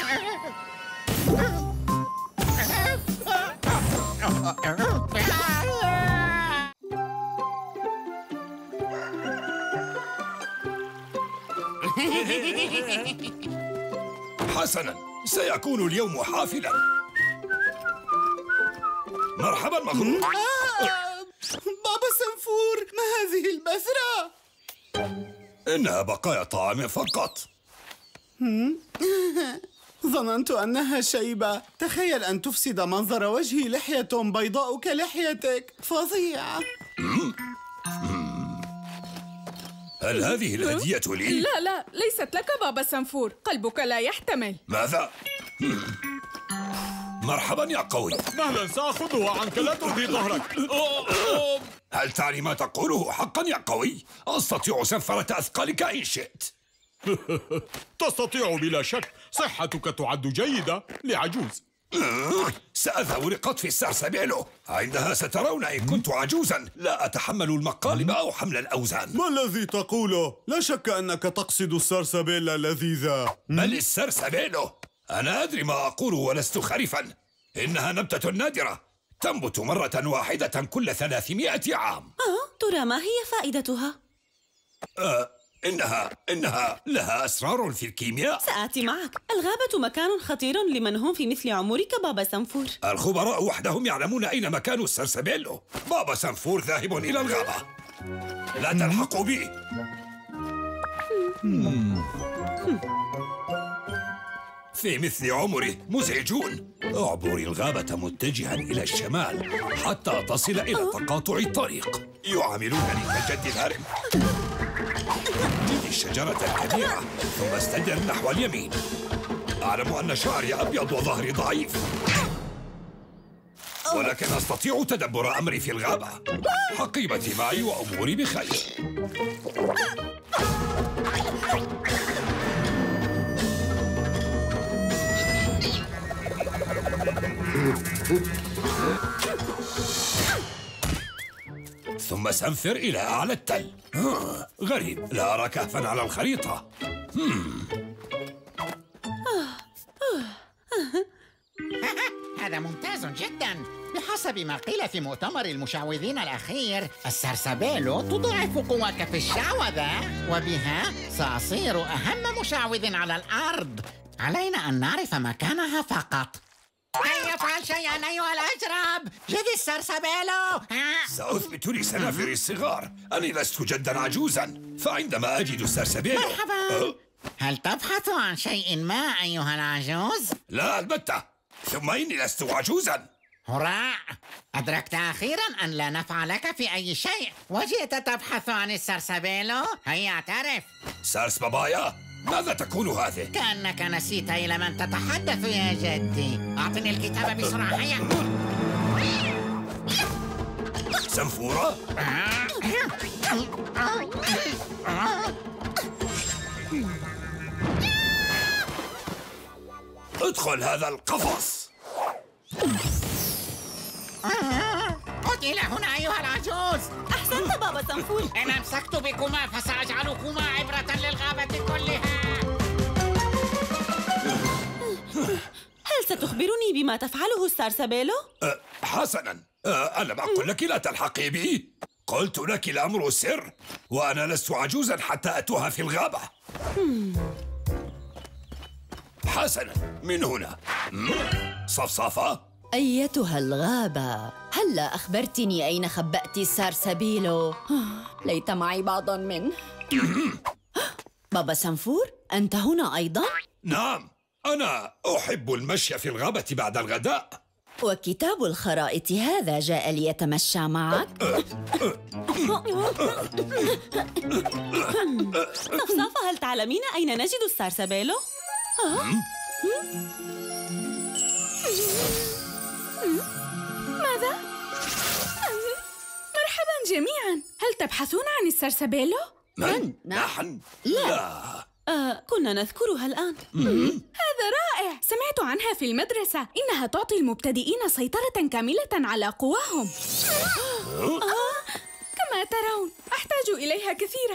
حسناً، سيكون اليوم حافلاً. مرحباً مغرور. بابا سنفور، ما هذه البذرة؟ إنها بقايا طعام فقط. ظننت أنها شيبة. تخيل أن تفسد منظر وجهي لحية بيضاء كلحيتك. فظيعة. هل هذه الهدية لي؟ لا لا، ليست لك بابا سنفور. قلبك لا يحتمل. ماذا؟ مرحبا يا قوي. مهلا، سأخذها عنك، لا تلقي ظهرك. هل تعني ما تقوله حقا يا قوي؟ أستطيع سنفرة أثقالك إن شئت. تستطيع بلا شك. صحتك تعد جيدة لعجوز. سأذهب لقطف السرسبيلو. عندها سترون إن كنت عجوزا لا أتحمل المقالب أو حمل الأوزان. ما الذي تقوله؟ لا شك أنك تقصد السرسبيلا اللذيذة. بل السرسبيلو. أنا أدري ما أقول ولست خرفا. إنها نبتة نادرة تنبت مرة واحدة كل 300 عام. ترى ما هي فائدتها؟ إنها لها أسرار في الكيمياء. سآتي معك. الغابة مكان خطير لمن هم في مثل عمرك بابا سنفور. الخبراء وحدهم يعلمون أين مكان السرسبيلو. بابا سنفور ذاهب إلى الغابة. لا تلحقوا بي. في مثل عمري مزعجون. أعبر الغابة متجها إلى الشمال حتى تصل إلى تقاطع الطريق. يعاملونني كالجد الهرم. جد الشجرة الكبيرة ثم استدر نحو اليمين. أعلم أن شعري أبيض وظهري ضعيف، ولكن أستطيع تدبر أمري في الغابة. حقيبتي معي وأموري بخير. ثم سنفر إلى أعلى التل. غريب، لا أرى كهفا على الخريطة. هذا ممتاز جدا. بحسب ما قيل في مؤتمر المشعوذين الأخير، السرسبيلو تضاعف قواك في الشعوذة، وبها سأصير أهم مشعوذ على الأرض. علينا أن نعرف مكانها فقط. هيا افعل شيئا أيها الأجرب. جد السرسبيلو. سأثبت لسنافري الصغار أني لست جدا عجوزا، فعندما أجد السرسبيلو. مرحبا. هل تبحث عن شيء ما أيها العجوز؟ لا البتة، ثم إني لست عجوزا. هراء، أدركت أخيرا أن لا نفع لك في أي شيء، وجئت تبحث عن السرسبيلو. هيا اعترف. سارس بابايا، ماذا تكون هذه؟ كأنك نسيت إلى من تتحدث يا جدي. أعطني الكتاب بسرعة. هيا. سنفورة؟ ادخل هذا القفص. عد إلى هنا أيها العجوز. أحسنت بابا سنفور. إن أمسكت بكما فسأجعلكما عبرة للغابة كلها. هل ستخبرني بما تفعله السرسبيلو؟ حسنا، ألم أقل لك لا تلحقي بي؟ قلت لك الأمر سر، وأنا لست عجوزا حتى أتوها في الغابة. حسنا، من هنا. صفصافة؟ أيتها الغابة، هلّا أخبرتني أين خبأت السرسبيلو؟ ليت معي بعضاً منه. بابا سنفور، أنت هنا أيضاً؟ نعم، أنا أحب المشي في الغابة بعد الغداء. وكتاب الخرائط هذا جاء ليتمشى معك؟ صفصافة، هل تعلمين أين نجد السرسبيلو؟ ماذا؟ مرحبا جميعا. هل تبحثون عن السرسبيلو؟ من؟ نحن؟ لا. كنا نذكرها الآن. هذا رائع. سمعت عنها في المدرسة. إنها تعطي المبتدئين سيطرة كاملة على قواهم. كما ترون أحتاج إليها كثيرا.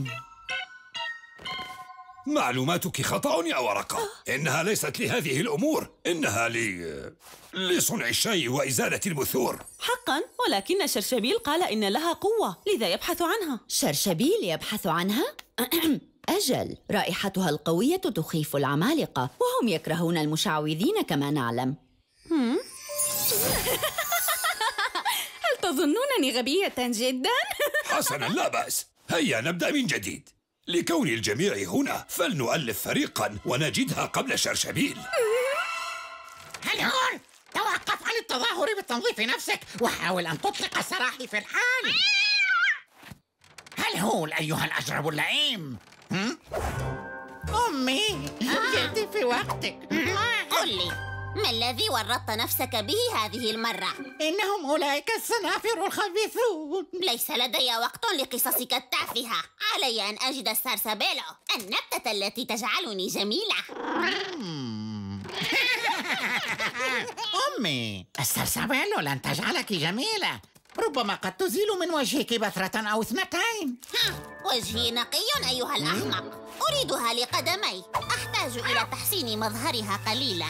معلوماتك خطأ يا ورقة. إنها ليست لهذه الأمور، إنها لصنع الشاي وإزالة البثور. حقا، ولكن شرشبيل قال إن لها قوة، لذا يبحث عنها. شرشبيل يبحث عنها؟ أجل، رائحتها القوية تخيف العمالقة، وهم يكرهون المشعوذين كما نعلم. هل تظنونني غبية جدا؟ حسنا، لا بأس. هيا نبدأ من جديد. لكون الجميع هنا فلنؤلف فريقا ونجدها قبل شرشبيل. هلهول، توقف عن التظاهر بتنظيف نفسك وحاول أن تطلق سراحي في الحال. هلهول أيها الأجرب اللئيم. أمي، جئت في وقتك. قل لي، ما الذي ورطت نفسك به هذه المرة؟ إنهم أولئك السنافر الخبيثون. ليس لدي وقت لقصصك التافهة. علي أن أجد السرسبيلو، النبتة التي تجعلني جميلة. أمي، السرسبيل لن تجعلك جميلة. ربما قد تزيل من وجهك بثرة أو اثنتين. وجهي نقي أيها الأحمق. أريدها لقدمي. أحتاج إلى تحسين مظهرها قليلا.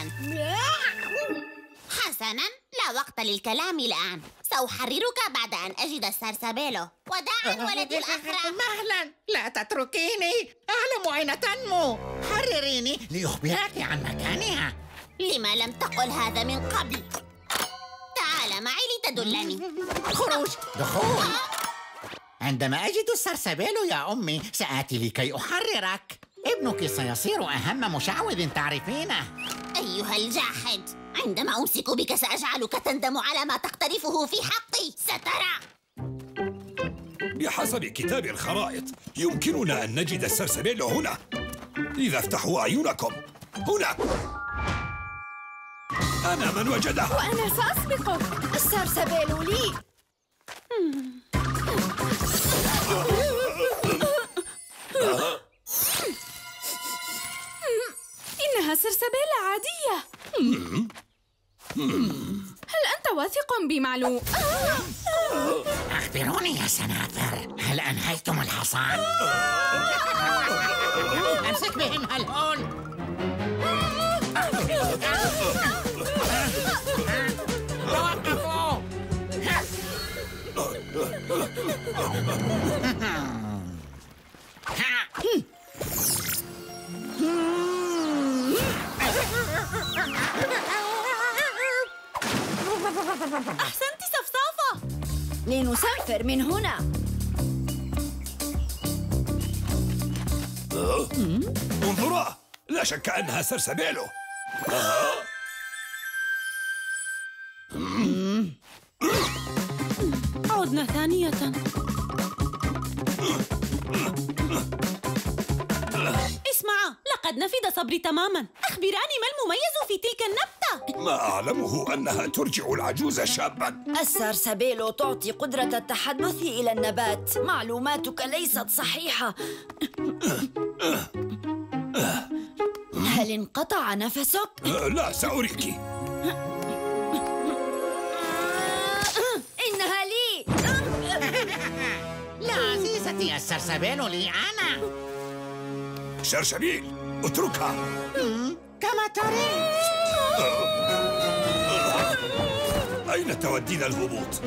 حسنا، لا وقت للكلام الآن. سأحررك بعد أن أجد السرسبيلو. وداعا ولدي الأخرى. مهلا، لا تتركيني. أعلم أين تنمو. حرريني لأخبرك عن مكانها. لما لم تقل هذا من قبل؟ تعال معي لتدلني. خروج، دخول. عندما أجد السرسبيلو يا أمي سآتي لكي أحررك. ابنك سيصير أهم مشعوذ تعرفينه. أيها الجاحد، عندما أمسك بك سأجعلك تندم على ما تقترفه في حقي. سترى. بحسب كتاب الخرائط يمكننا أن نجد السرسبيل هنا. إذا افتحوا أعينكم هنا. أنا من وجده. وأنا سأسبقك. السرسبيل لي. إنها سرسبيلة عادية. هل أنت واثق بمعلوم؟ أخبروني يا سنافر، هل أنهيتم الحصان؟ أمسك بهم هالهون. توقفوا. أحسنت صفصافة. لنسافر من هنا. انظرا، لا شك أنها سرسبيلو. عدنا ثانية. اسمعا، لقد نفد صبري تماما. أخبراني ما المميز في تلك النبتة؟ ما أعلمه أنها ترجع العجوز شابا. السرسبيل تعطي قدرة التحدث إلى النبات. معلوماتك ليست صحيحة. هل انقطع نفسك؟ لا، سأريك. إنها لي. لا عزيزتي، السرسبيل لي أنا. شرشبيل، اتركها. كما تريد. أين تودين الهبوط؟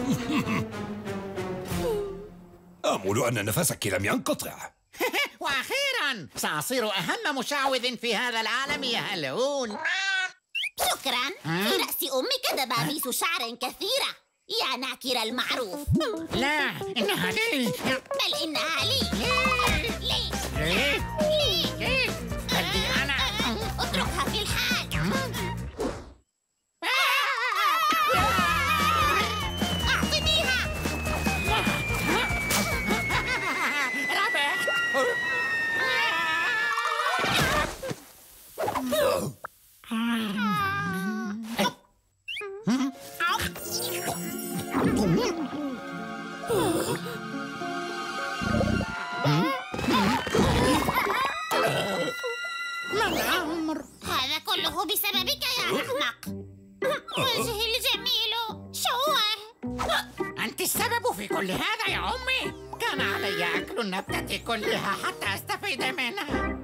آمل أن نفسك لم ينقطع. وأخيرا سأصير أهم مشعوذ في هذا العالم يا هلهول. شكرا. في رأس أمك دبابيس شعر كثيرة يا ناكر المعروف. لا، إنها لي. بل إنها لي. لي. لي. بدي أنا. اتركها في الحال. أعطنيها. هذا كله بسببك يا أحمق. وجهي الجميل شوه. أنت السبب في كل هذا يا أمي. كان علي أكل النبتة كلها حتى أستفيد منها.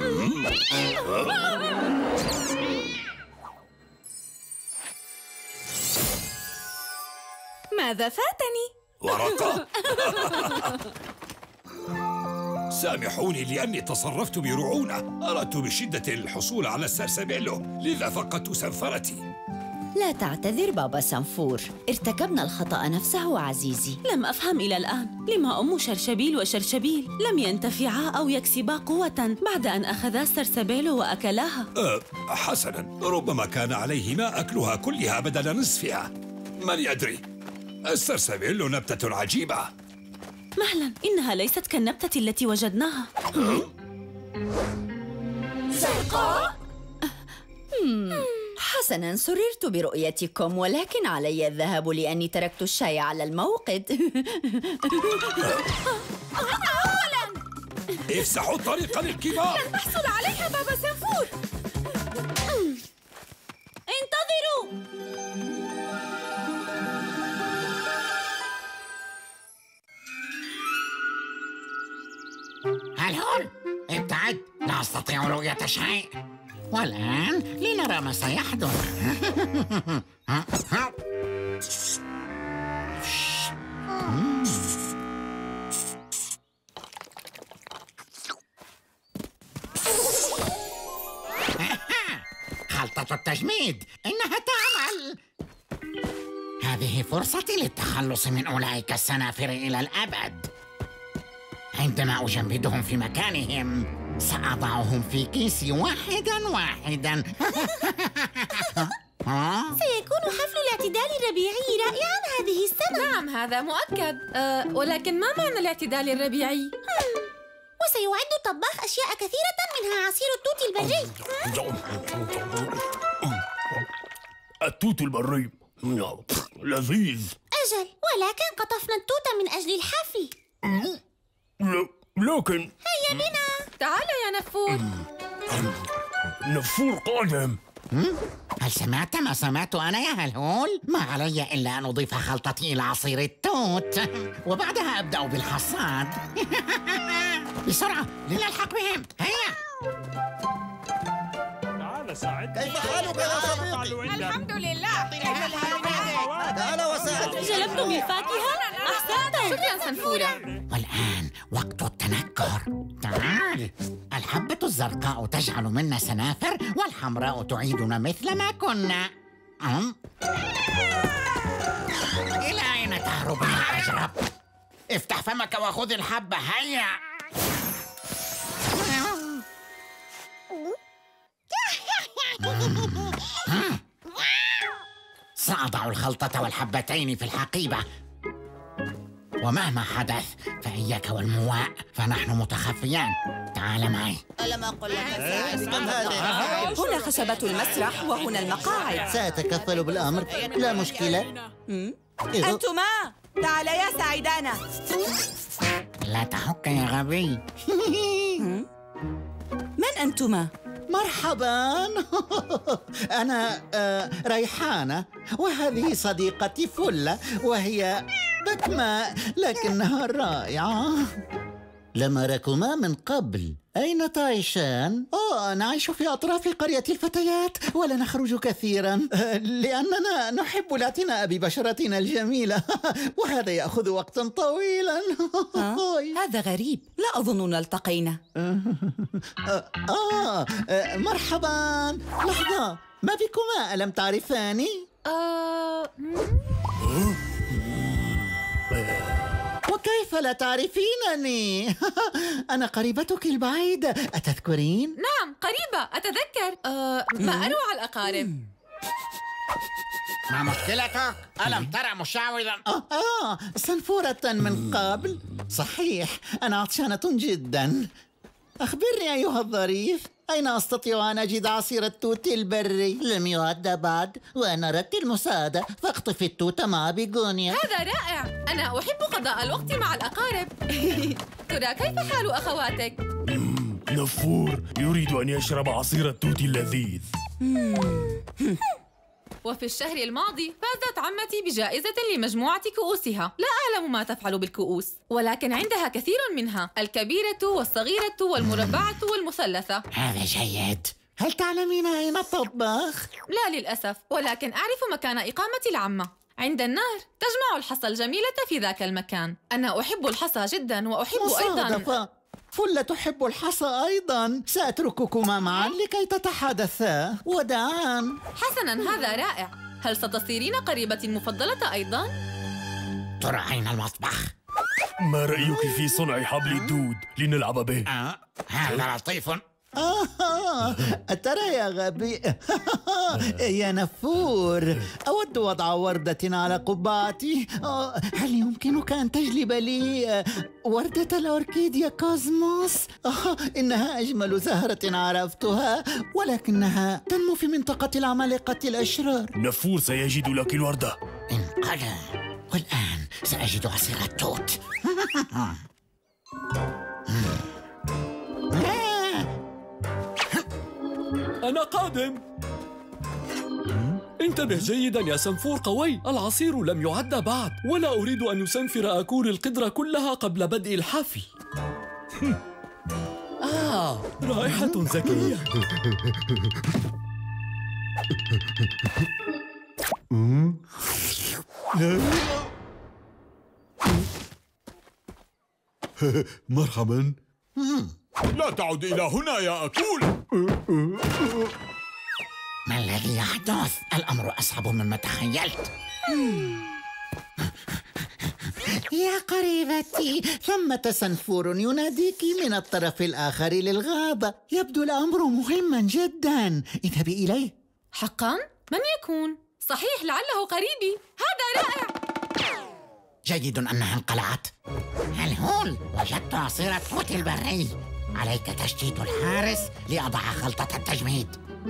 ماذا فاتني؟ ورقة. سامحوني لأني تصرفت برعونة. أردت بشدة الحصول على السرسبيلو، لذا فقدت سنفرتي. لا تعتذر بابا سنفور، ارتكبنا الخطأ نفسه عزيزي. لم أفهم إلى الآن لما أم شرشبيل وشرشبيل لم ينتفعا أو يكسبا قوة بعد أن أخذا السرسبيل وأكلاها. حسنا، ربما كان عليهما أكلها كلها بدل نصفها. من يدري، السرسبيل نبتة عجيبة. مهلا، إنها ليست كالنبتة التي وجدناها. زرقاء؟ حسناً، سررت برؤيتكم، ولكن علي الذهاب لأني تركت الشاي على الموقد. أولاً افسحوا الطريق للكبار. لن تحصل عليها بابا سنفور. انتظروا. هلهول ابتعد، لا أستطيع رؤية شيء. والآن لنرى ما سيحدث. خلطة التجميد، إنها تعمل. هذه فرصتي للتخلص من أولئك السنافر إلى الأبد. عندما أجمدهم في مكانهم سأضعهم في كيسي واحدا واحدا. سيكون حفل الاعتدال الربيعي رائعا هذه السنة. نعم هذا مؤكد. ولكن ما معنى الاعتدال الربيعي؟ وسيعد الطباخ أشياء كثيرة منها عصير التوت البري. التوت البري لذيذ. أجل، ولكن قطفنا التوت من أجل الحفل. لكن هيا بنا. تعال يا نفور. نفور قادم. هل سمعت ما سمعت أنا يا هلهول؟ ما علي إلا أن أضيف خلطتي إلى عصير التوت، وبعدها أبدأ بالحصاد. بسرعة لنلحق بهم. هيا. تعال ساعدني. كيف حالك يا صديقي؟ الحمد لله. تعال وساعدني. جلبتم الفاكهة؟ أحسنتم. شكرا سنفورة. والآن وقت التنكر. تعال. الحبة الزرقاء تجعل منا سنافر، والحمراء تعيدنا مثل ما كنا. إلى أين تهرب يا أجرب؟ افتح فمك وخذ الحبة. هيا. سأضع الخلطة والحبتين في الحقيبة، ومهما حدث فإياك والمواء، فنحن متخفيان. تعال معي. ألم أقل لك هنا خشبة المسرح وهنا المقاعد. سأتكفل بالأمر، لا مشكلة. أنتما تعاليا ساعدانا. لا تحك يا غبي. من أنتما؟ مرحبا. أنا ريحانة، وهذه صديقتي فلة، وهي بكماء لكنها رائعة. لم أركما من قبل. أين تعيشان؟ نعيش في أطراف قرية الفتيات، ولا نخرج كثيرا لأننا نحب الاعتناء ببشرتنا الجميلة، وهذا يأخذ وقتا طويلا. هذا غريب، لا أظننا التقينا. مرحبا. لحظة، ما بكما؟ ألم تعرفاني؟ وكيف لا تعرفينني؟ أنا قريبتك البعيدة، أتذكرين؟ نعم قريبة، أتذكر. ما أروع الأقارب. ما مشكلتك؟ ألم ترى مشعوذا؟ صنفورة من قبل. صحيح، أنا عطشانة جدا. أخبرني أيها الظريف، أين أستطيع أن أجد عصير التوت البري؟ لم يعد بعد، وأنا أردت المساعدة، فاقطف التوت مع بيغونيا. هذا رائع، أنا أحب قضاء الوقت مع الأقارب. ترى كيف حال أخواتك؟ نفور يريد أن يشرب عصير التوت اللذيذ. وفي الشهر الماضي فازت عمتي بجائزة لمجموعة كؤوسها. لا أعلم ما تفعل بالكؤوس، ولكن عندها كثير منها، الكبيرة والصغيرة والمربعة والمثلثة. هذا جيد. هل تعلمين أين الطباخ؟ لا للأسف، ولكن أعرف مكان إقامة العمة عند النهر. تجمع الحصى الجميلة في ذاك المكان. أنا أحب الحصى جدا، وأحب أيضا فلة تحب الحصى أيضا. سأترككما معا لكي تتحدثا. وداعا. حسنا، هذا رائع. هل ستصيرين قريبتي المفضلة أيضا؟ ترى أين المطبخ؟ ما رأيك في صنع حبل الدود لنلعب به؟ هذا لطيف. ترى يا غبي. يا نفور، أود وضع وردة على قبعتي. هل يمكنك أن تجلب لي وردة الأوركيديا كوزموس؟ إنها أجمل زهرة عرفتها، ولكنها تنمو في منطقة العمالقة الأشرار. نفور سيجد لك الوردة. انقلع. والآن سأجد عصير التوت. أنا قادم. انتبه جيدا يا سنفور قوي، العصير لم يعد بعد، ولا أريد أن أسنفر آكول القدرة كلها قبل بدء الحفل. رائحة ذكية. مرحبا. لا تعد إلى هنا يا أكول. ما الذي يحدث؟ الأمر أصعب مما تخيلت. يا قريبتي، ثمة سنفور يناديك من الطرف الآخر للغابة. يبدو الأمر مهما جدا. اذهبي إليه. حقا؟ من يكون؟ صحيح، لعله قريبي. هذا رائع. جيد أنها انقلعت. هلهول، وجدت عصير التوت البري. عليك تشتيت الحارس لأضع خلطة التجميد.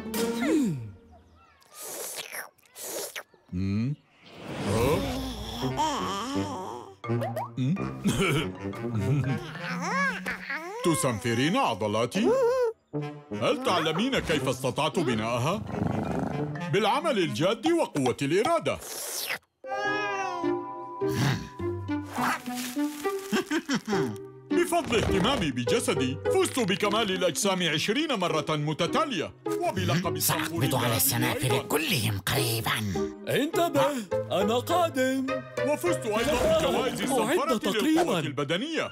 تسنفرين عضلاتي؟ هل تعلمين كيف استطعت بناءها؟ بالعمل الجاد وقوة الإرادة. بفضل اهتمامي بجسدي فزت بكمال الأجسام 20 مرة متتالية وبلقب سأقبض على السنافر كلهم قريبا. انتبه، أنا قادم. وفزت أيضا بجوائز السنفرة للقوة البدنية.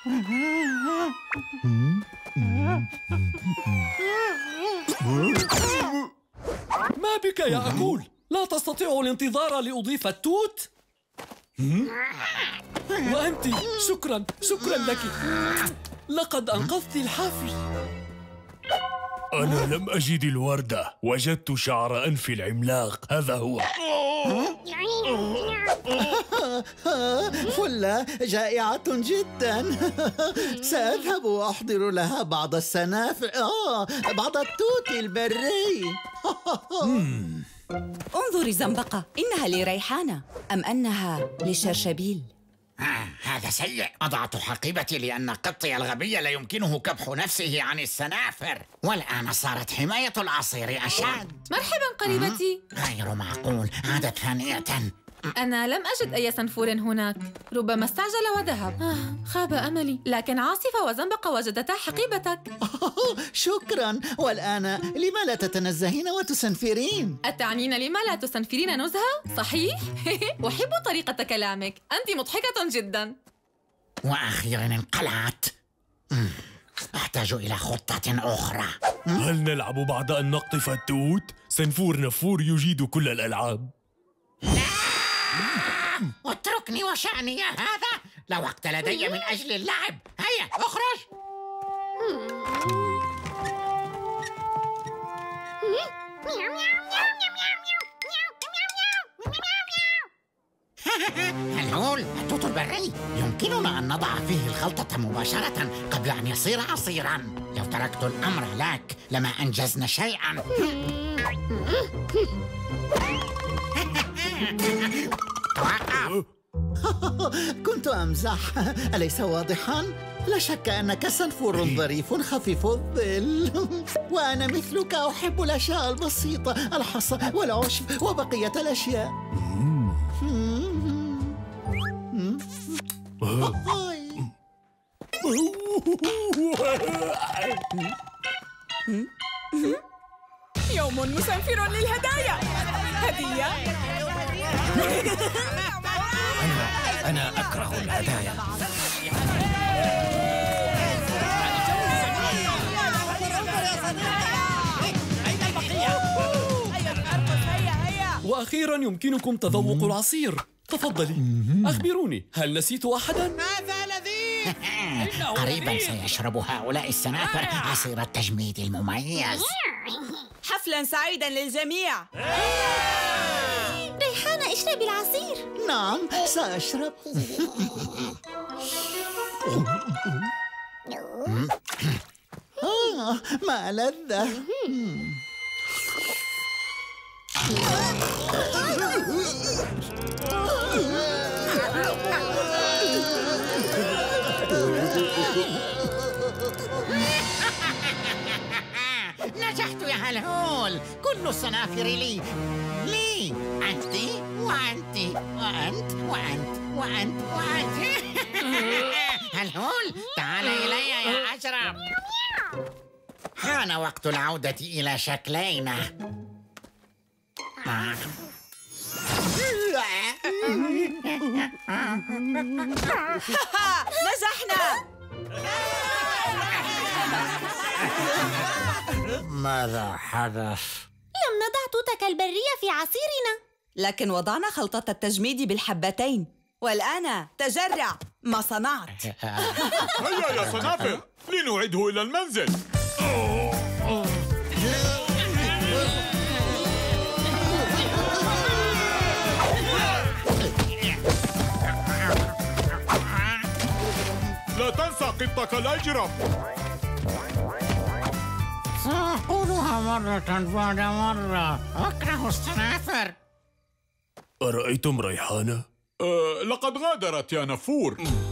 ما بك يا أكول؟ لا تستطيع الانتظار لأضيف التوت؟ وأنت، شكرا لك. لقد أنقذت الحفل. أنا لم أجد الوردة، وجدت شعر أنف العملاق. هذا هو. فلة جائعة جدا. سأذهب وأحضر لها بعض السنافر، بعض التوت البري. انظري زنبقة، إنها لريحانة أم أنها لشرشبيل؟ هذا سيء. أضعت حقيبتي لأن قطي الغبي لا يمكنه كبح نفسه عن السنافر، والآن صارت حماية العصير أشد. مرحبا قريبتي. غير معقول، عادت ثانية. أنا لم أجد أي سنفور هناك، ربما استعجل وذهب. خاب أملي، لكن عاصفة وزنبقة وجدتا حقيبتك. شكرا. والآن لما لا تتنزهين وتسنفرين؟ أتعنين لما لا تسنفرين نزهة؟ صحيح؟ أحب طريقة كلامك، أنت مضحكة جدا. وأخيرا انقلعت. أحتاج إلى خطة أخرى. هل نلعب بعد أن نقطف التوت؟ سنفور نفور يجيد كل الألعاب. اتركني وشأني يا هذا. لا وقت لدي من أجل اللعب. هيا اخرج. هلهول، التوت البري يمكننا أن نضع فيه الخلطة مباشرة قبل أن يصير عصيرا. لو تركت الأمر لك لما أنجزنا شيئا. كنت أمزح، أليس واضحا؟ لا شك أنك سنفور ظريف خفيف الظل. وأنا مثلك أحب الأشياء البسيطة، الحصى والعشب وبقية الأشياء. يوم مسنفر للهدايا. هدية. أنا أكره الهدايا. وأخيرا يمكنكم تذوق العصير. تفضلي، أخبروني، هل نسيت أحدا؟ ماذا لذيذ؟ قريبا سيشرب هؤلاء السنافر عصير التجميد المميز. حفلا سعيدا للجميع. ريحانة، اشربي العصير. نعم، سأشرب. ما لذة. نجحت يا هلهول. كل السنافر لي. أنت وأنت وأنت وأنت وأنت وأنت. هلهول، تعال إلي يا أشرف. حان وقت العودة إلى شكلينا. نجحنا. ماذا حدث؟ لم نضع توتك البرية في عصيرنا، لكن وضعنا خلطة التجميد بالحبتين. والآن تجرع ما صنعت. هيا يا صنافر لنعيده إلى المنزل. لا تنسى قطك الأجرب. سأقولها مرة بعد مرة، أكره الصنافر. أرأيتم ريحانة؟ لقد غادرت يا نفور.